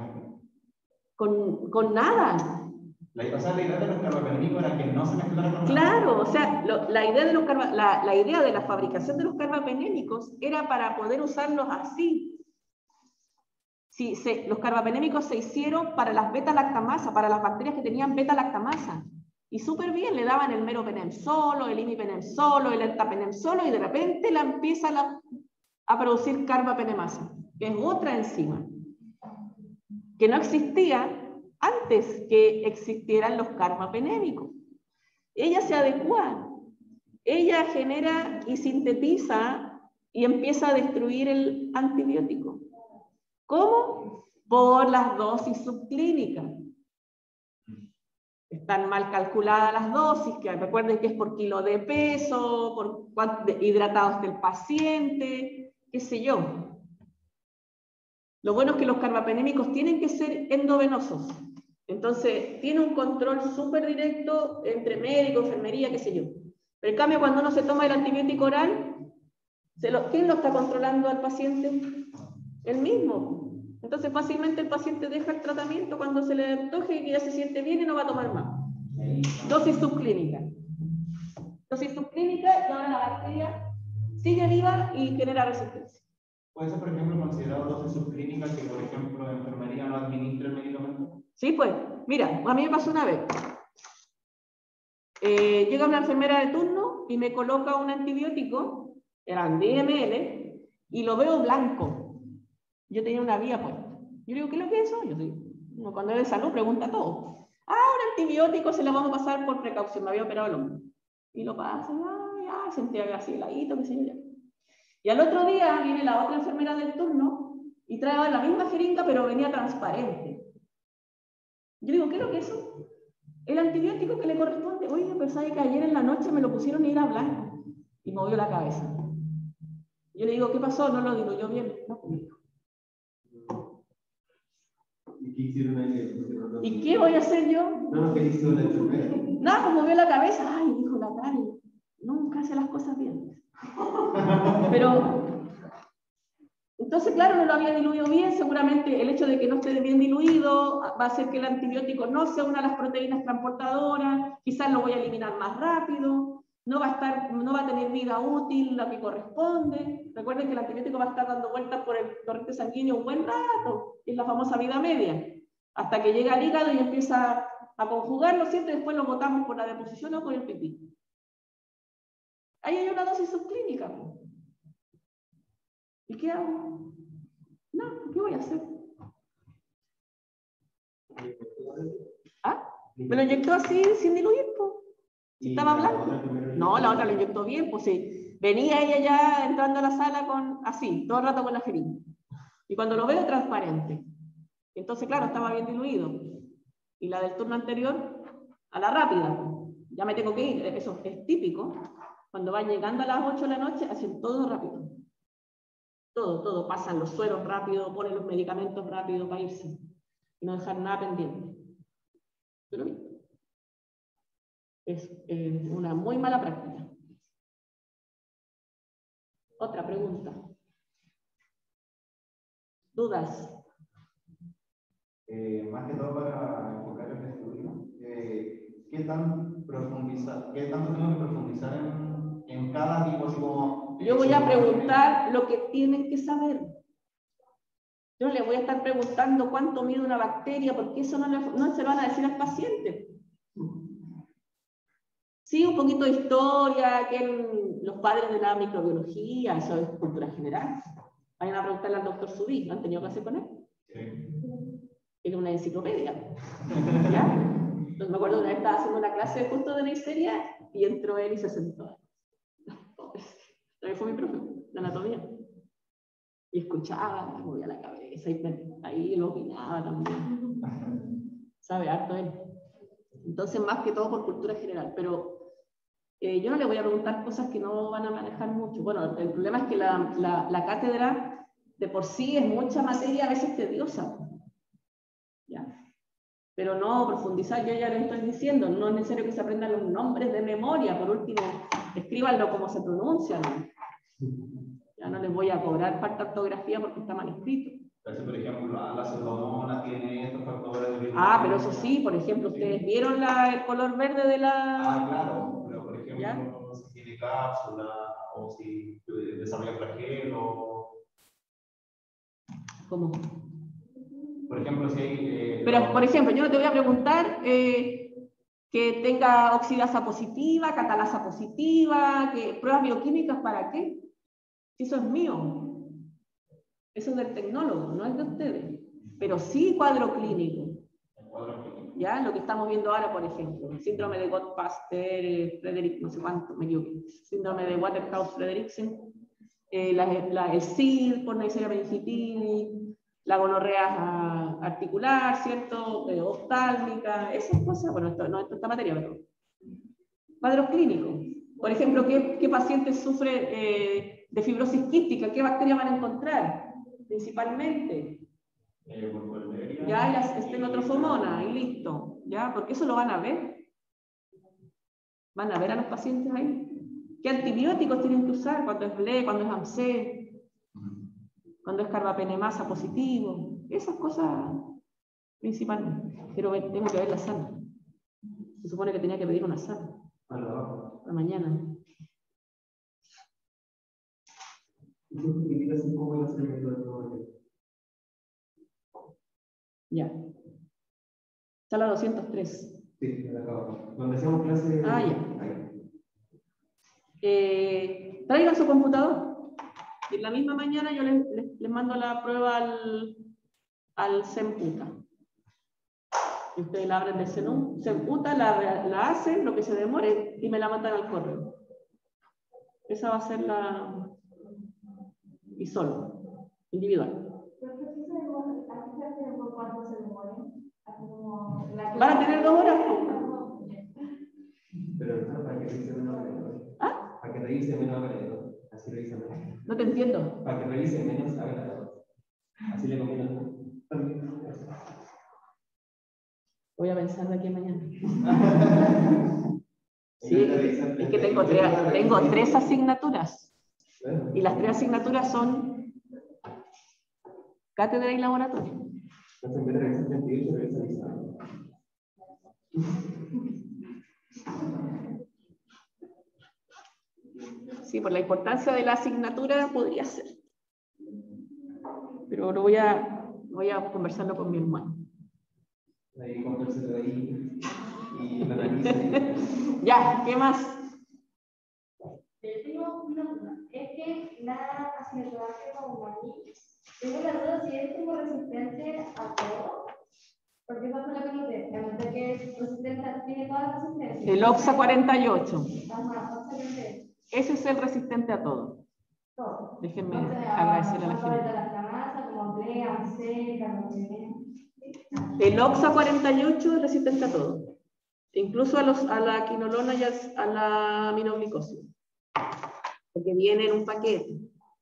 Con nada. O sea, la idea de los carbapenémicos era que no se mezclaran con nada. Claro, o sea, la idea de la fabricación de los carbapenémicos era para poder usarlos así. Sí, los carbapenémicos se hicieron para las beta-lactamasas, para las bacterias que tenían beta-lactamasa. Y súper bien, le daban el meropenem solo, el imipenem solo, el ertapenem solo, y de repente la empiezan a producir carbapenemasa, que es otra enzima, que no existía antes que existieran los carbapenémicos. Ella se adecua, ella genera y sintetiza y empieza a destruir el antibiótico. ¿Cómo? por las dosis subclínicas. Están mal calculadas las dosis, que recuerden que es por kilo de peso, por cuánto hidratado está el paciente, qué sé yo. Lo bueno es que los carbapenémicos tienen que ser endovenosos. Entonces, tiene un control súper directo entre médico, enfermería, qué sé yo. Pero en cambio, cuando uno se toma el antibiótico oral, ¿quién lo está controlando al paciente? Él mismo. Entonces fácilmente el paciente deja el tratamiento cuando se le antoje y ya se siente bien y no va a tomar más. Dosis subclínica. Dosis subclínica y ahora la bacteria sigue viva y genera resistencia. ¿Puede ser, por ejemplo, considerado dosis subclínica que, por ejemplo, en enfermería no administra el medicamento? Sí, pues. Mira, a mí me pasó una vez. Llega una enfermera de turno y me coloca un antibiótico, eran 10 ml, y lo veo blanco. Yo tenía una vía puesta. Yo digo, ¿qué es lo que es eso? Yo digo, cuando es de salud pregunta todo. Un antibiótico se lo vamos a pasar por precaución. Me había operado el hombro. Y lo pasa, ya, sentía así heladito, qué sé yo ya. Y al otro día viene la otra enfermera del turno y trae la misma jeringa, pero venía transparente. Yo digo, ¿qué es lo que es eso? El antibiótico que le corresponde. Oye, pensaba que ayer en la noche me lo pusieron y era blanco. Y movió la cabeza. Yo le digo, ¿qué pasó? No lo diluyó bien. No, conmigo. ¿Y qué voy a hacer yo? No, ¿qué hizo la enfermera? Nada, pues movió la cabeza. Ay, dijo la Cari, nunca hace las cosas bien. Pero, entonces, claro, no lo había diluido bien. Seguramente el hecho de que no esté bien diluido va a hacer que el antibiótico no sea una de las proteínas transportadoras. Quizás lo voy a eliminar más rápido. No va a tener vida útil la que corresponde. Recuerden que el antibiótico va a estar dando vueltas por el torrente sanguíneo un buen rato, es la famosa vida media, hasta que llega al hígado y empieza a conjugarlo, ¿cierto? Y después lo botamos por la deposición o por el pipí. Ahí hay una dosis subclínica. ¿Y qué hago? No, ¿qué voy a hacer? Me lo inyectó así, sin diluir, pues. ¿Estaba blanco? No, la otra lo inyectó bien, pues sí. Venía ella ya entrando a la sala así, todo el rato con la jeringa. Y cuando lo veo, transparente. Entonces, claro, estaba bien diluido. Y la del turno anterior, a la rápida. Ya me tengo que ir, eso es típico. Cuando van llegando a las 8 de la noche, hacen todo rápido. Todo. Pasan los sueros rápido, ponen los medicamentos rápido para irse. Y no dejar nada pendiente. Pero es una muy mala práctica. Otra pregunta. ¿Dudas? Más que todo para enfocar el estudio, ¿qué tanto tengo que profundizar en cada tipo? Como, yo voy a preguntar lo que tienen que saber. Yo le voy a estar preguntando cuánto mide una bacteria, porque eso no se lo van a decir al paciente. Sí, un poquito de historia, los padres de la microbiología, eso es cultura general. Vayan a preguntarle al doctor Subí, ¿no han tenido clase con él? Sí. Era una enciclopedia. ¿Ya? Entonces me acuerdo que una vez estaba haciendo una clase justo de Neisseria y entró él y se sentó. También fue mi profe de anatomía. Y escuchaba, movía la cabeza, y ahí lo opinaba también. Sabe harto él. Entonces, más que todo por cultura general. Pero yo no le voy a preguntar cosas que no van a manejar mucho. Bueno, el problema es que la cátedra de por sí es mucha materia, a veces tediosa. ¿Ya? Pero no profundizar, yo ya les estoy diciendo, no es necesario que se aprendan los nombres de memoria. Por último, escríbanlo como se pronuncian. Ya no les voy a cobrar falta de ortografía porque está mal escrito. Pero, por ejemplo, la pseudomonas tiene estos factores de... Pero eso sí, por ejemplo, ¿ustedes vieron el color verde de la...? Claro, pero por ejemplo, ¿ya? Si tiene cápsula o si desarrolla flagelo. ¿Cómo? Por ejemplo, si hay... Pero, por ejemplo, yo no te voy a preguntar que tenga oxidasa positiva, catalasa positiva, que pruebas bioquímicas, ¿para qué? Eso es mío. Eso es del tecnólogo, no es de ustedes. Pero sí cuadro clínico. ¿Ya? Lo que estamos viendo ahora, por ejemplo, el síndrome de Gott-Pasteur, Frederick, no sé cuánto, me equivoqué, síndrome de Waterhouse-Fredrickson, el SID por Neisseria meningitidis, la gonorrea articular, ¿cierto? Oftálmica, esas cosas, bueno, esto no es esta materia, pero cuadros clínicos. Por ejemplo, ¿qué paciente sufre de fibrosis quística? ¿Qué bacteria van a encontrar? Principalmente. Ya, la estenotropomona, y listo. ¿Ya? Porque eso lo van a ver. Van a ver a los pacientes ahí. ¿Qué antibióticos tienen que usar? Cuando es BLE, cuando es AMC, cuando es carbapenemasa positivo. Esas cosas principalmente. Pero tengo que ver la sala. Se supone que tenía que pedir una sala. La mañana. Ya. Sala 203. Sí, donde hacemos clase. Ah, ya. Traigan su computador. Y en la misma mañana yo les mando la prueba al Semputa. Y ustedes la abren de Semputa, la hacen, lo que se demore, y me la mandan al correo. Esa va a ser la... Y solo, individual. ¿Van a tener 2 horas? Pero para que revise menos agregado. ¿Ah? Para que revise menos agregado. Así revisa menos. No te entiendo. Para que revise menos agregado. Así le conviene. Voy a pensar de aquí a mañana. Sí, es que tengo 3 asignaturas. Y las 3 asignaturas son cátedra y laboratorio. Entonces, en vez de revisar 38, revisa listado. Sí, por la importancia de la asignatura podría ser. Pero lo voy a conversarlo con mi hermano. Ahí convérselo ahí y la analiza. Ya, ¿qué más? Tengo una duda. Es que la asignatura que como aquí, tengo la duda si es como resistente a todo. Porque eso es lo que noté. La noté que es resistente, tiene toda la resistencia. El OXA 48. Ajá, exactamente. Ese es el resistente a todo. Todo. Déjenme agradecerle a la gente. El OXA 48 es resistente a todo. Incluso a la quinolona y a la aminoglicosis. Porque viene en un paquete.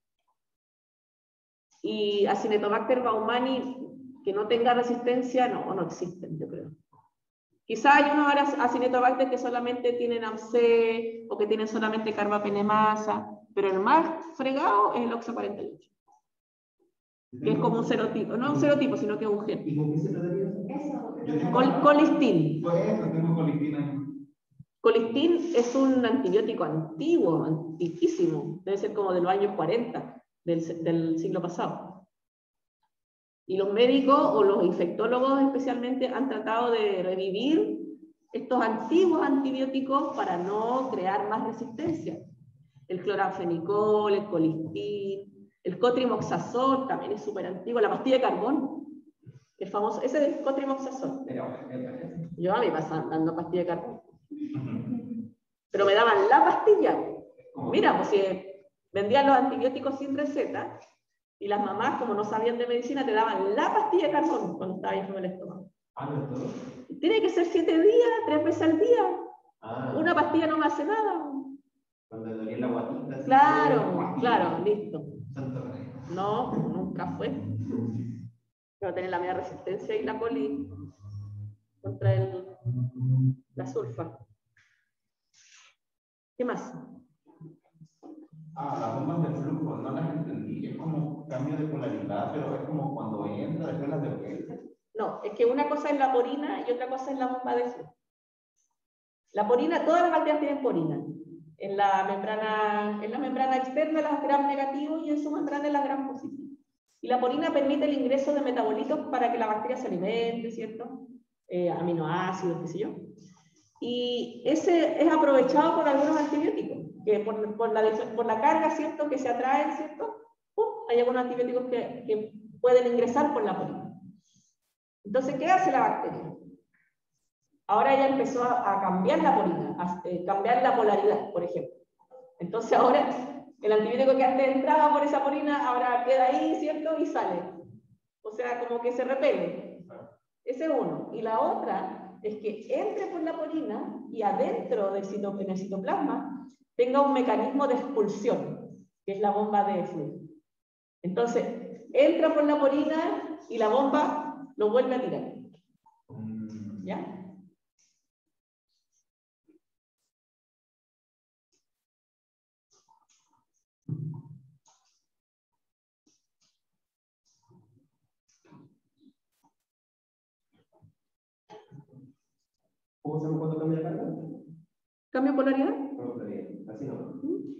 Y Acinetobacter baumannii que no tenga resistencia, no existen, yo creo. Quizá hay unos Acinetobacter que solamente tienen AMC o que tienen solamente carbapenemasa, pero el más fregado es el OXA 48. Que es como un serotipo, no un serotipo, sino que es un gen. ¿Y con qué se trataría eso? Colistin. Pues eso, tengo colistina. Colistin es un antibiótico antiguo, antiquísimo, debe ser como de los años 40 del siglo pasado. Y los médicos o los infectólogos especialmente han tratado de revivir estos antiguos antibióticos para no crear más resistencia. El cloranfenicol, el colistin, el cotrimoxazol también es súper antiguo, la pastilla de carbón, el famoso, ese es el cotrimoxazol. Yo a mí me pasaban dando pastilla de carbón. Pero me daban la pastilla. Mira, pues si vendían los antibióticos sin receta, y las mamás, como no sabían de medicina, te daban la pastilla de carbón cuando estaba enfermo el estómago. Tiene que ser 7 días, 3 veces al día. Una pastilla no me hace nada. Cuando le dolía la guatita. Claro, listo. No, nunca fue. Pero tener la media resistencia y la poli contra la sulfa. ¿Qué más? Las bombas de flujo, no las entendí. Es como cambio de polaridad, pero es como cuando entra, después las devuelve. No, es que una cosa es la porina y otra cosa es la bomba de flujo. La porina, todas las bacterias tienen porina. En la membrana externa las gram negativos y en su membrana las gram positivos. Y la porina permite el ingreso de metabolitos para que la bacteria se alimente, ¿cierto? Aminoácidos, qué sé yo. Y ese es aprovechado por algunos antibióticos, que por la carga, ¿cierto?, que se atraen, ¿cierto? Hay algunos antibióticos que pueden ingresar por la porina. Entonces, ¿qué hace la bacteria? Ahora ella empezó a cambiar la porina, a cambiar la polaridad, por ejemplo. Entonces ahora el antibiótico que antes entraba por esa porina, ahora queda ahí, ¿cierto? Y sale sea, como que se repele. Ese es uno. Y la otra es que entre por la porina y adentro del en el citoplasma tenga un mecanismo de expulsión, que es la bomba de flujo. Entonces, entra por la porina y la bomba lo vuelve a tirar. ¿Ya? ¿Cómo sabemos cuándo cambia la carga? ¿Cambio polaridad? No, polaridad. Así no.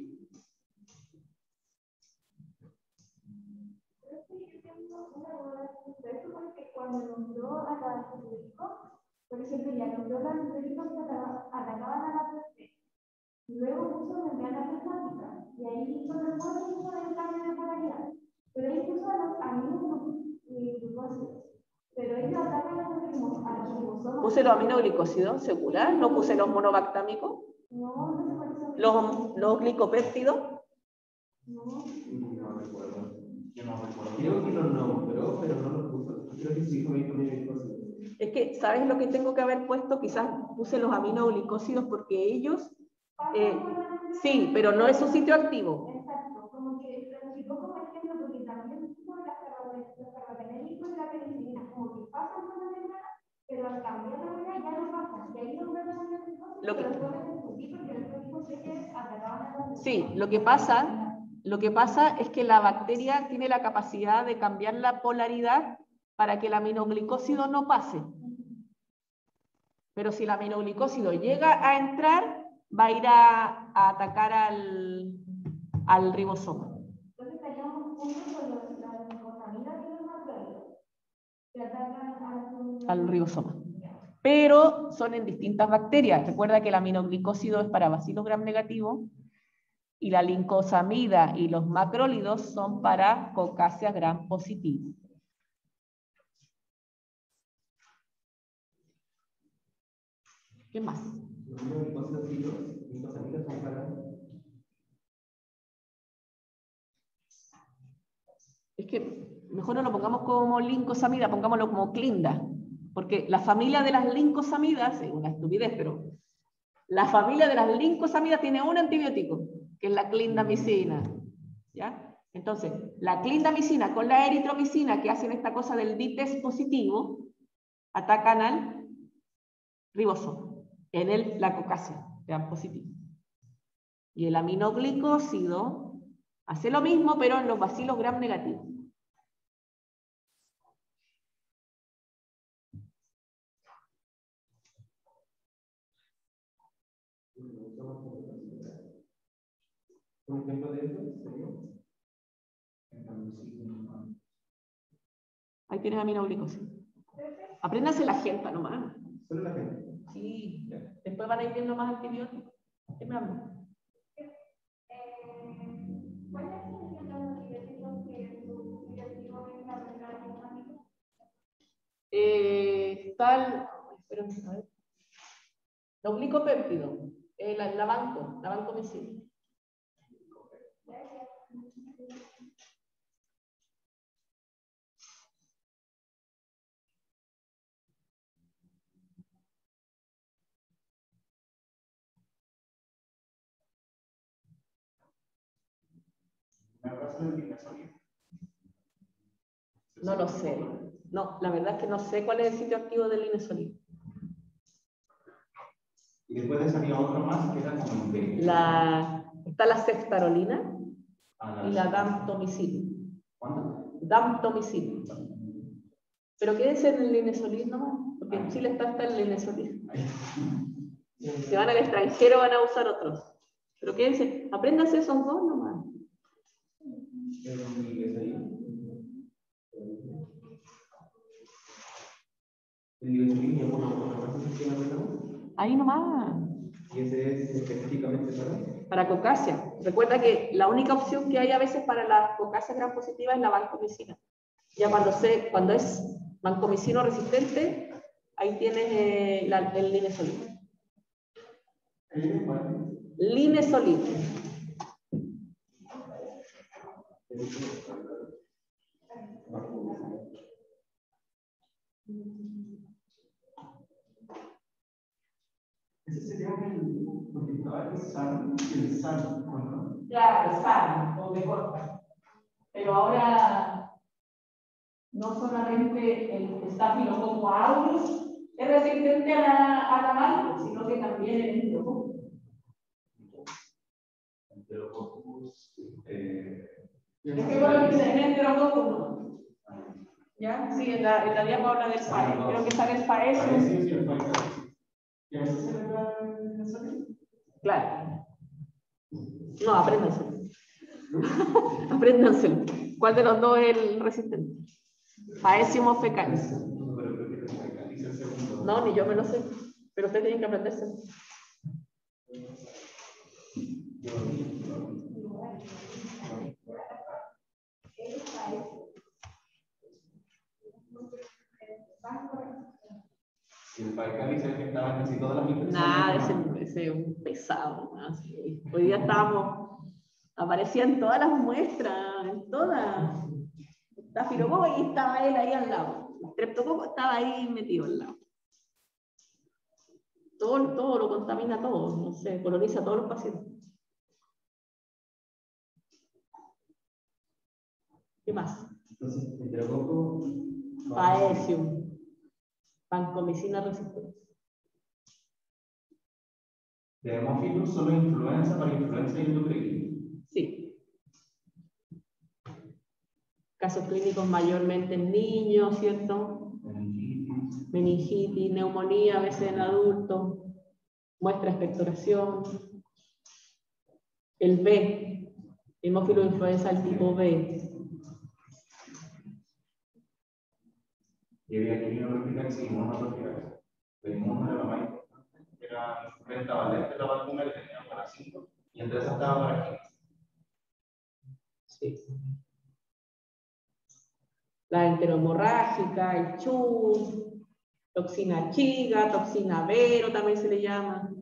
Cuando nombró a cada científico, por ejemplo, ya nombró a los científicos que atacaban a la peste. Luego puso membrana plasmática, y ahí fue mejor el cambio de polaridad. Pero ahí puso a los aminoglucósidos. Pero ellos atacan a los ribosomas. ¿Puse los aminoglicósidos, segura? ¿No puse los monobactámicos? No, no se parece. ¿Los glicopéptidos? No. No recuerdo. Yo no recuerdo. Creo que los nombró, pero no los puso. Creo que sí, fue mi cosa. Es que, ¿sabes lo que tengo que haber puesto? Quizás puse los aminoglicósidos porque ellos... sí, pero no es su sitio activo. Exacto, como que lo citó como ejemplo porque también tuvo los carbapenélicos y la penicilina, como que pasan por la membrana, pero al cambiar la membrana ya no pasan. Y ahí no vemos Lo que... después me confundí porque después dijo que atacaban a los... Sí, lo que pasa es que la bacteria tiene la capacidad de cambiar la polaridad para que el aminoglicósido no pase. Pero si el aminoglicósido llega a entrar, va a ir a atacar al ribosoma. Entonces estaríamos juntos con las glucosaminas y los macrólidos que atacan al ribosoma. Pero son en distintas bacterias. Recuerda que el aminoglicósido es para bacilos gram negativo y la lincosamida y los macrólidos son para Coccasia gram positivo. ¿Qué más? Los aminoglicósidos y los glicosamidas son para... Es que mejor no lo pongamos como lincosamida, pongámoslo como clinda. Porque la familia de las lincosamidas, es una estupidez, pero la familia de las lincosamidas tiene un antibiótico, que es la clindamicina. ¿Ya? Entonces, la clindamicina con la eritromicina, que hacen esta cosa del dites positivo, atacan al ribosoma, en la Coccasia gram positivo. Y el aminoglicósido hace lo mismo, pero en los bacilos gram negativos. ¿Un ejemplo de eso sería? Ahí tienes aminoglicósido. Apréndase la agenda nomás. Solo la gente. Sí, después van a ir viendo más antibióticos. ¿Qué me hablo? ¿Cuál es el antibiótico que su objetivo es la membrana plasmática? Espérame, a ver. Los glicopéptidos, la vancomicina. No lo sé. No, la verdad es que no sé cuál es el sitio activo del linesolid. Y después de salir otro más, queda como en B. Está la ceftarolina Ah, y la damptomicina. ¿Cuánto? Damptomicina. Pero quédense en el linesolid nomás, porque en Chile está el linesolid. Si van al extranjero van a usar otros. Pero quédense, apréndanse esos dos nomás. Ahí nomás. ¿Y ese es específicamente para Coccasia? Recuerda que la única opción que hay a veces para la Coccasia gram positiva es la vancomicina. Ya cuando es vancomicino resistente, ahí tienes el linesolid. Linesolid. Ese sería el, porque estaba el SAR y el SAR, ¿no? Claro, SAR, o mejor. Pero ahora no solamente el Staphylococcus aureus es resistente a la malta, sino que también el enterococcus. Enterococcus, Es que por lo que dice, en enterococcus no. ¿Ya? Sí, en la diapo habla del FAE. Creo que sale el FAE. ¿Y a eso se le da el SAR? Claro. No, apréndanselo. Apréndanselo. ¿Cuál de los dos es el resistente? Faecium fecalis. No, ni yo me lo sé. Pero ustedes tienen que aprendérselo. Y el Faecalis es el que estaba en casi todas las infecciones. Nada, ese es un pesado. ¿No? Hoy día aparecían todas las muestras, en todas. Estafilococo y estaba él ahí al lado. El streptococo estaba ahí metido al lado. Todo lo contamina todo, no sé, coloniza a todos los pacientes. ¿Qué más? Entonces, enterococo. Faecium. Vancomicina resistente. De hemófilos solo influenza para influenza y endocrina. Sí. Casos clínicos mayormente en niños, ¿cierto? Meningitis, neumonía, a veces en adultos, muestra expectoración. El B, hemófilo influenza del tipo B. Y había que ir a replicar si no replicar. El inmuno era lo más importante. Era pentavalente la vacuna que tenía para 5 y entre esas estaba para 15. Sí. La enterohemorrágica, el CHU, toxina chiga, toxina vero también se le llama.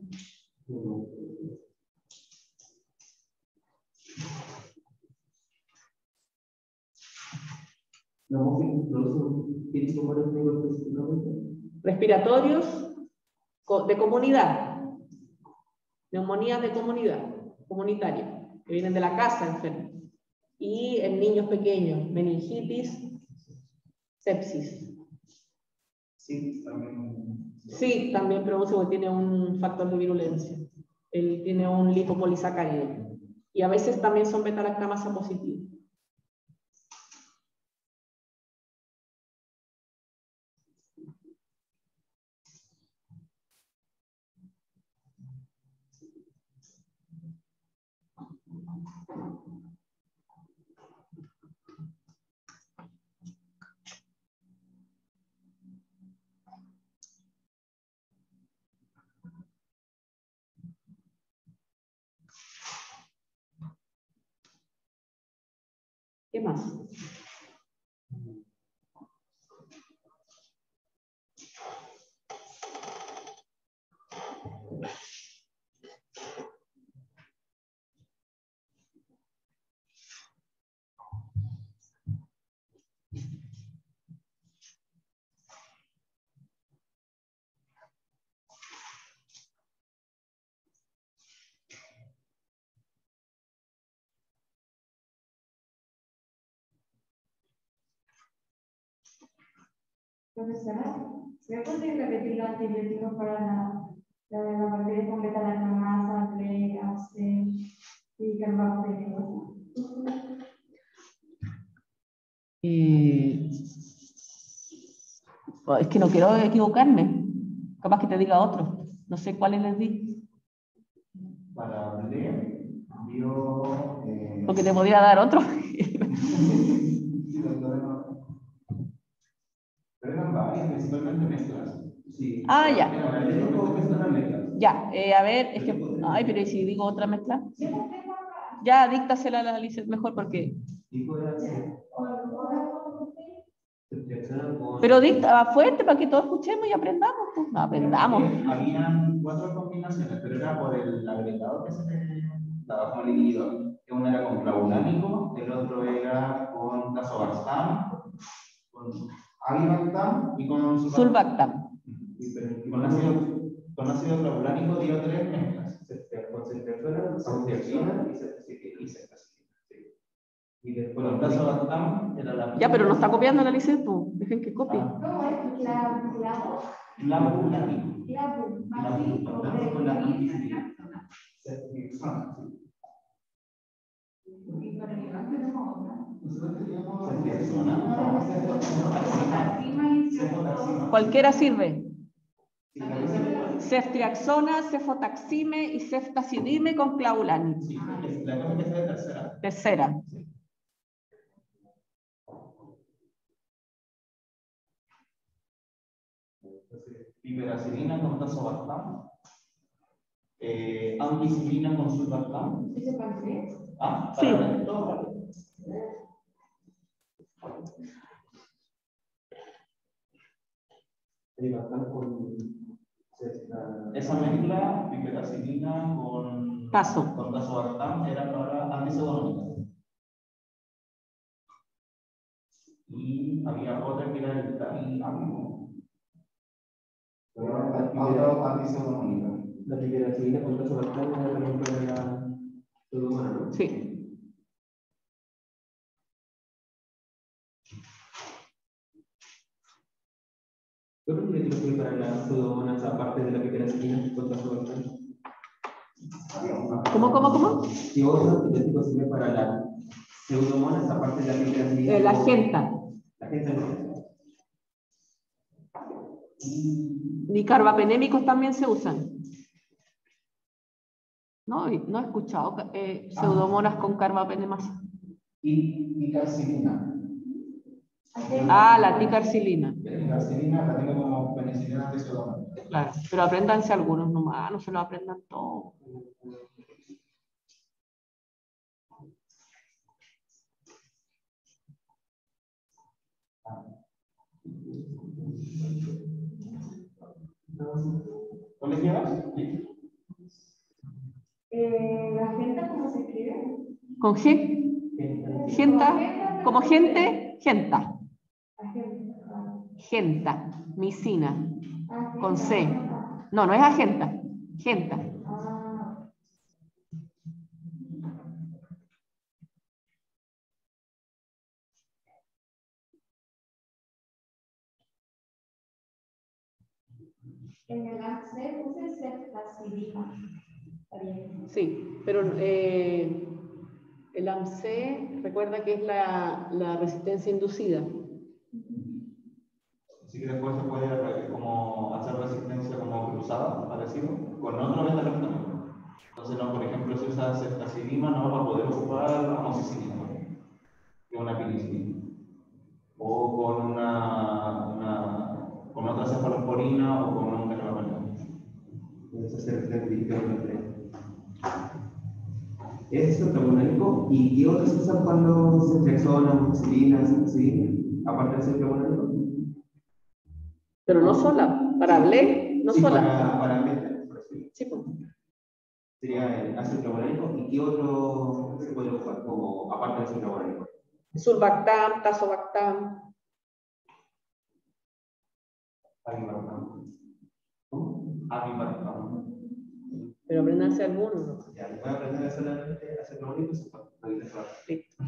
Respiratorios de comunidad, neumonías de comunidad, comunitaria, que vienen de la casa enfermos. Y en niños pequeños, meningitis, sepsis. Sí, también. Sí, también produce porque tiene un factor de virulencia. Él tiene un lipopolisacárido. Y a veces también son beta-lactamasa positivos. ¿Qué más? Profesora, ¿me puede repetir los antibióticos para la bacteria completa, la clamasa, Clay, AC y carbacterios? Es que no quiero equivocarme. Capaz que te diga otro. No sé cuáles les di. Para leer, dio. Porque te podría dar otro. Sí, doctora. Pero eran varias, principalmente mezclas. Sí. Ah, ya. Ya, a ver, es que. Ay, pero ¿y si digo otra mezcla? Ya, díctasela a la Alicia mejor porque. Pero dicta fuerte para que todos escuchemos y aprendamos. Pues. No, aprendamos. Habían 4 combinaciones, pero era por el agregado que se daba como el inhibidor. Uno era con clavulánico, el otro era con dazobarstam, con avibactam y con sulbactam. con ácido clavulánico dio 3 mezclas. Con ceftriaxona, ceftriaxona y ceftazidima. Y después Con tazobactam era la... Ya, pero no está copiando la licencia, dejen que copie. ¿Cómo es? Clavulánico. Clavulánico con la ampicilina. Ceftriaxona, sí. Cualquiera sirve. Ceftriaxona, cefotaxime y ceftazidime con clavulánico. Sí, la cosa que sea de tercera. Tercera. Sí. Piperacilina con tazobactam. Ampicilina con sulbactam. ¿Ese panfleto? Ah, Sí. para todo rápido. Esa mezcla, piperacilina con tazobactam, era para antisodónica. Y había otra que era el amigo. Otra antisodónica. La piperacilina con tazobactam era también para la pseudomonas, ¿no? Sí. ¿Qué otro antibiótico sirve para las pseudomonas aparte de la piperacilina con tazobactam? ¿Cómo? ¿Qué otro antibiótico sirve para las pseudomonas aparte de la piperacilina? La genta. La genta no. Ni carbapenémicos también se usan. No he escuchado pseudomonas con carbapenemasa. Y ticarcilina. Ah, la ticarcilina. La ticarcilina la tengo como penicilina antisodónica. Claro, pero apréndanse algunos nomás, no se lo aprendan todos. ¿Cuál le llevas? Sí. ¿La gente cómo se escribe? ¿Con G? Genta, como gente, genta. Genta, micina, con C. No es agenta, genta. En el ANSE puse ceftazidima. Sí, pero el AMC, recuerda que es la resistencia inducida. Así que después se puede como hacer resistencia como cruzada, parecido, con otro beta-lactámico. Entonces, no, por ejemplo, si usas ceftazidima, no vas a poder ocupar amoxicilina, que es una penicilina. O con otra cefalosporina o con un carbapenem. Puedes hacer frente. ¿Es ceftriaxónico? ¿Y qué otros usan cuando ceftriaxona, amoxicilina, ceftazidima? Aparte de ceftriaxónico. Pero no sola, para BLE, no sí, sola. para BLE, sí, pues. Sería el ácido clavulánico. ¿Y qué otro se puede usar como aparte del ácido clavulánico? Sulbactam, tazobactam. Avibactam. ¿Cómo? Avibactam. Pero aprendanse algunos, ¿no? Ya, voy a aprender solamente ácido clavulánico y sulbactam. Listo.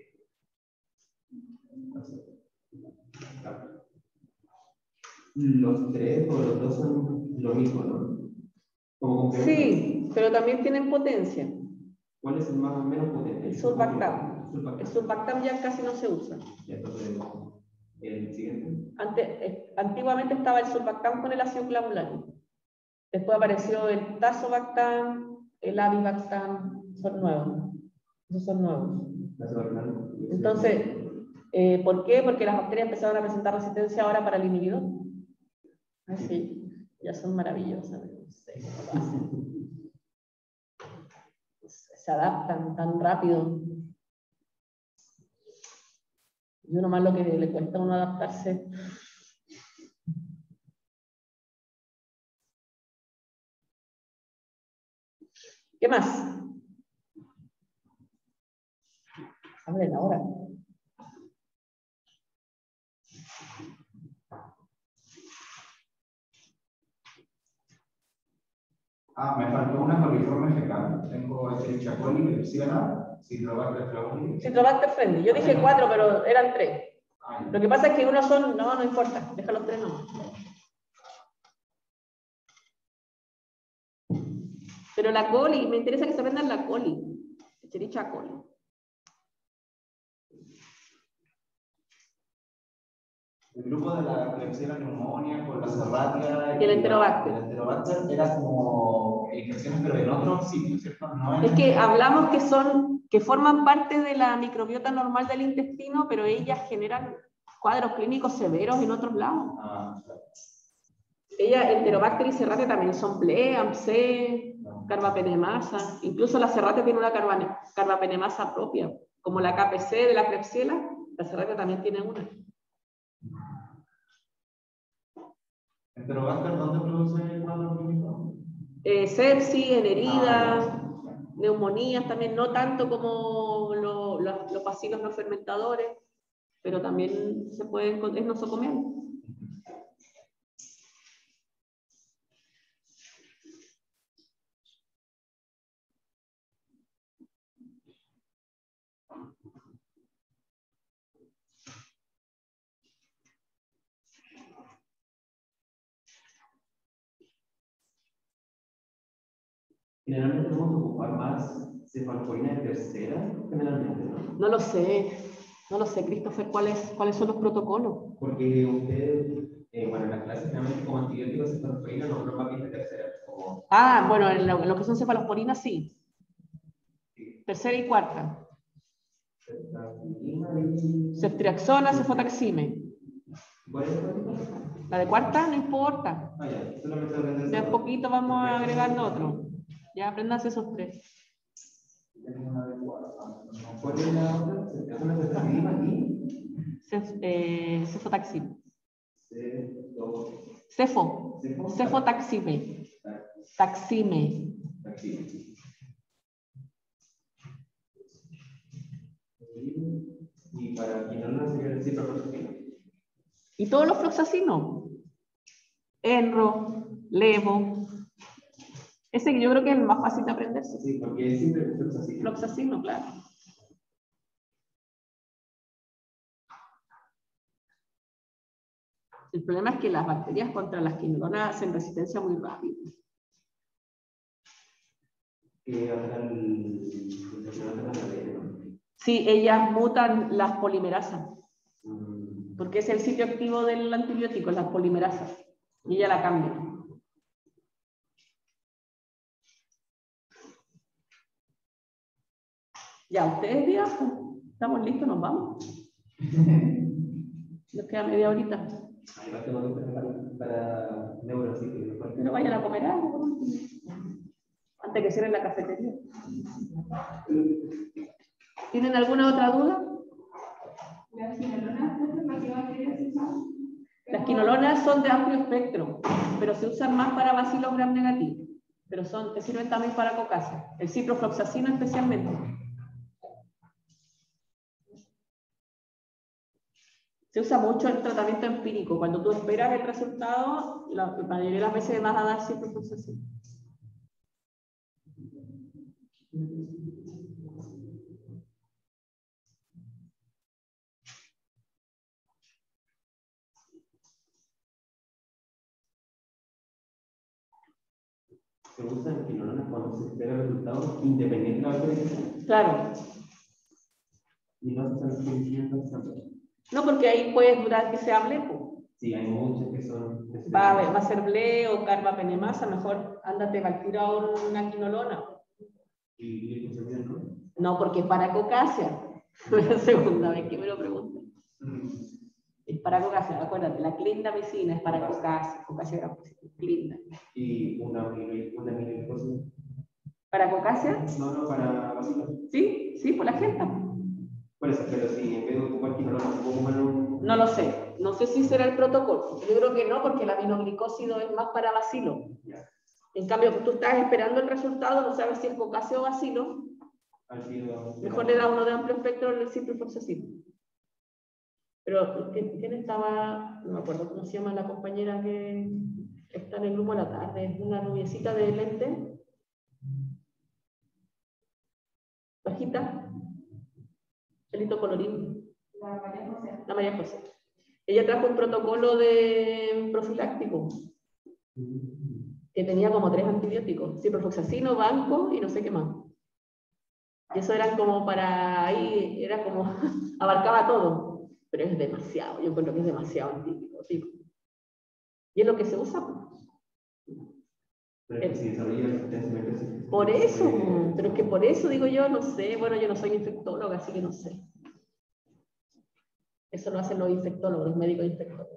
Los tres o los dos son lo mismo, ¿no? Como sí, pero también tienen potencia. ¿Cuál es el más o menos potente? El sulbactam. El sulbactam ya casi no se usa. Ya, entonces, el siguiente. Antiguamente estaba el sulbactam con el ácido clavulánico. Después apareció el tazobactam, el avibactam, son nuevos. Esos son nuevos. Entonces, ¿por qué? Porque las bacterias empezaron a presentar resistencia ahora para el inhibidor. Así, ya son maravillosas. No sé cómo lo hacen. Se adaptan tan rápido. Y uno más lo que le cuesta a uno adaptarse. ¿Qué más? Hablen ahora. Ah, me faltó una coliforme fecal. Tengo Escherichia coli, Klebsiella, Citrobacter pyogenes. Citrobacter friendly. Yo dije 4, pero eran 3. Ah, Lo que pasa es que uno son, no importa, deja los 3 nomás. Pero la coli, me interesa que se aprendan la coli. Escherichia coli. el grupo de la Klebsiella pneumonia con la Serratia Y el Enterobacter. El Enterobacter era como infecciones, pero en otros sitios, ¿cierto? No en Es que hablamos que forman parte de la microbiota normal del intestino, pero ellas generan cuadros clínicos severos en otros lados. Ah, claro. Enterobacter y Serratia también son ble, AMC, carbapenemasa. Incluso la Serratia tiene una carbapenemasa propia, como la KPC de la Klebsiella, la Serratia también tiene una. ¿Enterobacter dónde produce el cuadro clínico? Sepsis, en heridas, neumonías también, no tanto como los bacilos no fermentadores, pero también se pueden, es nosocomial. Generalmente vamos a ocupar más cefalcorina de tercera, generalmente, ¿no? No lo sé, Christopher, ¿cuáles son los protocolos? Porque usted, bueno, en la clase generalmente como antibióticos cefalcorina no más bien de tercera. Como... Ah, bueno, en lo que son cefalosporinas sí. Tercera y cuarta. Ceftriaxona, cefotaxime. ¿Cuál es la cuarta? La de cuarta no importa. Ah, ya, solamente aprenderse. De a poquito vamos agregando otro. Ya aprendas esos 3. ¿Cuál es la otra? ¿Ceftriaxona, cefotaxima y? Cefotaxime. Cefotaxime. Taxime. Y para quien no sería el ciprofloxacino. Y todos los floxacinos. Enro, Levo. Ese que yo creo que es el más fácil de aprenderse. Sí, porque es siempre floxacino. Floxacino, claro. El problema es que las bacterias contra las quinolonas hacen resistencia muy rápido. Sí, ellas mutan las polimerasas. Porque es el sitio activo del antibiótico, las polimerasas. Y ella la cambia. Ya, ustedes viajan. ¿Estamos listos? ¿Nos vamos? Nos queda media horita. Además tengo que preparar para neuro, así que pero vayan a comer algo por último. Antes que cierren la cafetería. ¿Tienen alguna otra duda? Las quinolonas son de amplio espectro, pero se usan más para bacilos gram negativos, pero te sirven también para cocacia, el ciprofloxacino especialmente. Se usa mucho en tratamiento empírico. Cuando tú esperas el resultado, la mayoría de las veces vas a dar ciprofloxacino. Se usan quinolonas cuando se espera el resultado independiente de la bacteria. Claro. Y no se están diciendo. No, porque ahí puede durar que sea blepo. Sí, hay muchos que son. Va a ser ble o carbapenemasa, mejor ándate al tiro a una quinolona. ¿Y glicosamina no? No, porque es para cocacia. La segunda vez que me lo preguntan. Es para cocacia, acuérdate, la clindamicina es para cocacia, cocacia gram positivo, clinda. ¿Y una miliglicosa? ¿Para cocacia? No, para bacilo. Sí, por la gente. Por eso, pero si en vez de ocupar quinolona, ¿puedo ocupar un...? No lo sé, no sé si será el protocolo. Yo creo que no, porque el aminoglicósido es más para bacilo. Ya. En cambio, tú estás esperando el resultado, no sabes si es cocacia o bacilo. Mejor le da uno de amplio espectro el ciprofloxacino. Pero, ¿quién estaba? No me acuerdo cómo se llama la compañera que Está en el grupo de la tarde, es una rubiecita de lente. Bajita. Pelito colorín. La María José. La María José. Ella trajo un protocolo de profiláctico que tenía como 3 antibióticos. Ciprofloxacino, banco y no sé qué más. Y eso eran como para ahí, era como, abarcaba todo. Pero es demasiado, yo encuentro que es demasiado antibiótico. Y es lo que se usa. Pero es que si desarrolla resistencia, por eso, pero es que por eso digo yo, no sé, bueno, yo no soy infectóloga, así que no sé. Eso lo hacen los infectólogos, los médicos infectólogos.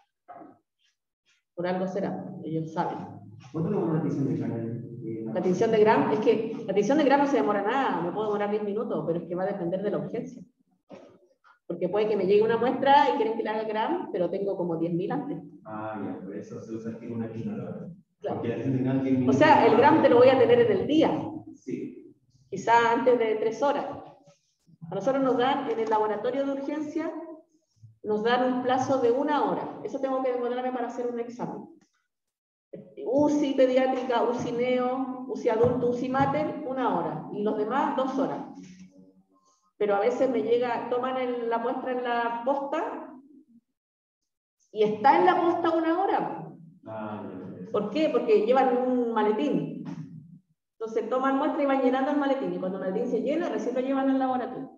Por algo será, ellos saben. ¿Cuánto demora una tinción de Gram? La tinción de Gram, es que la tinción de Gram no se demora nada, me puedo demorar 10 minutos, pero es que va a depender de la urgencia. Porque puede que me llegue una muestra y quieren que le haga Gram, pero tengo como 10.000 antes. Ah, ya, por eso se usa aquí una quinolona. Claro. Claro. O sea, el Gram te lo voy a tener en el día. Sí. Quizá antes de 3 horas. A nosotros nos dan, en el laboratorio de urgencia, nos dan un plazo de 1 hora. Eso tengo que demorarme para hacer un examen. UCI pediátrica, UCI neo, UCI adulto, UCI mater, 1 hora. Y los demás, 2 horas. Pero a veces me llega, toman la muestra en la posta y está en la posta 1 hora. ¿Por qué? Porque llevan un maletín. Entonces toman muestra y van llenando el maletín. Y cuando el maletín se llena, recién lo llevan al laboratorio.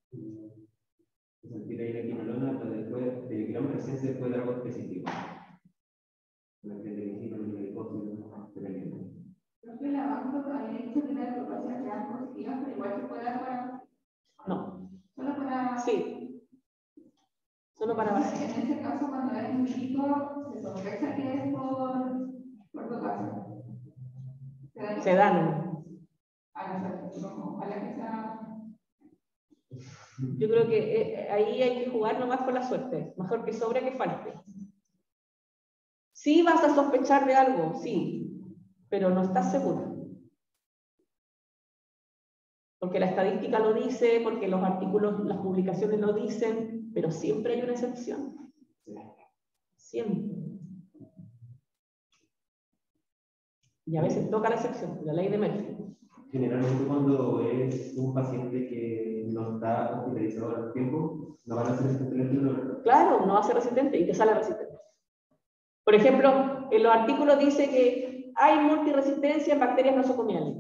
Sentir ahí la quinolona, pero después del Gram recién se puede dar algo específico. Creo que la banco había dicho que la agrupación era positiva, pero igual se puede dar para. No. Solo para. Sí. Solo para base. En este caso, cuando es un chico, se sospecha que es por tu caso. Se dan. Ojalá que sea. Yo creo que ahí hay que jugar nomás con la suerte. Mejor que sobre que falte. Sí vas a sospechar de algo, sí, pero no estás seguro. Porque la estadística lo dice, porque los artículos, las publicaciones lo dicen, pero siempre hay una excepción. Siempre. Y a veces toca la excepción, la ley de Murphy. Generalmente cuando es un paciente que no está hospitalizado al tiempo, no van a ser resistentes. Claro, no va a ser resistente y te sale resistente. Por ejemplo, en los artículos dice que hay multiresistencia en bacterias nosocomiales.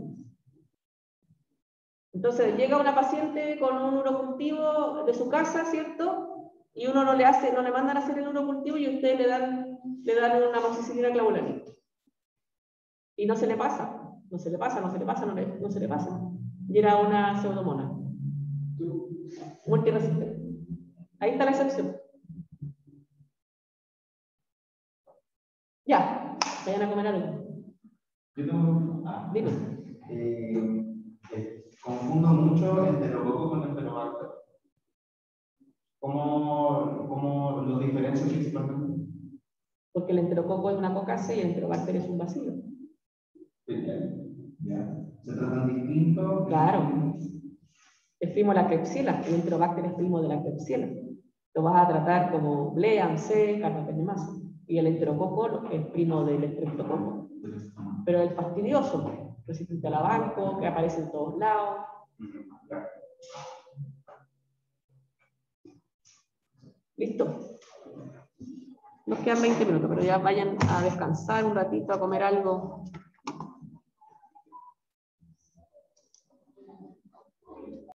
Entonces llega una paciente con un urocultivo de su casa, ¿cierto? Y uno no le mandan a hacer el urocultivo y ustedes le dan una amoxicilina clavulanina. Y no se le pasa. No se le pasa. Y era una pseudomona. Multiresistente. Ahí está la excepción. Ya, vayan a comer algo. Yo tengo. Dime. Confundo mucho enterococo con enterobacter. ¿Cómo lo diferencio principalmente? Porque el enterococo es una cocácea y el enterobacter es un bacilo. Ya. ¿Se tratan distintos? Claro. Es primo de la Klebsiella, el enterobacter es primo de la Klebsiella. Lo vas a tratar como Bleam, C, Carbapenemasa. Y el enterococo es primo del estreptococo. Pero el fastidioso, resistente al abanco, que aparece en todos lados. ¿Listo? Nos quedan 20 minutos, pero ya vayan a descansar un ratito, a comer algo.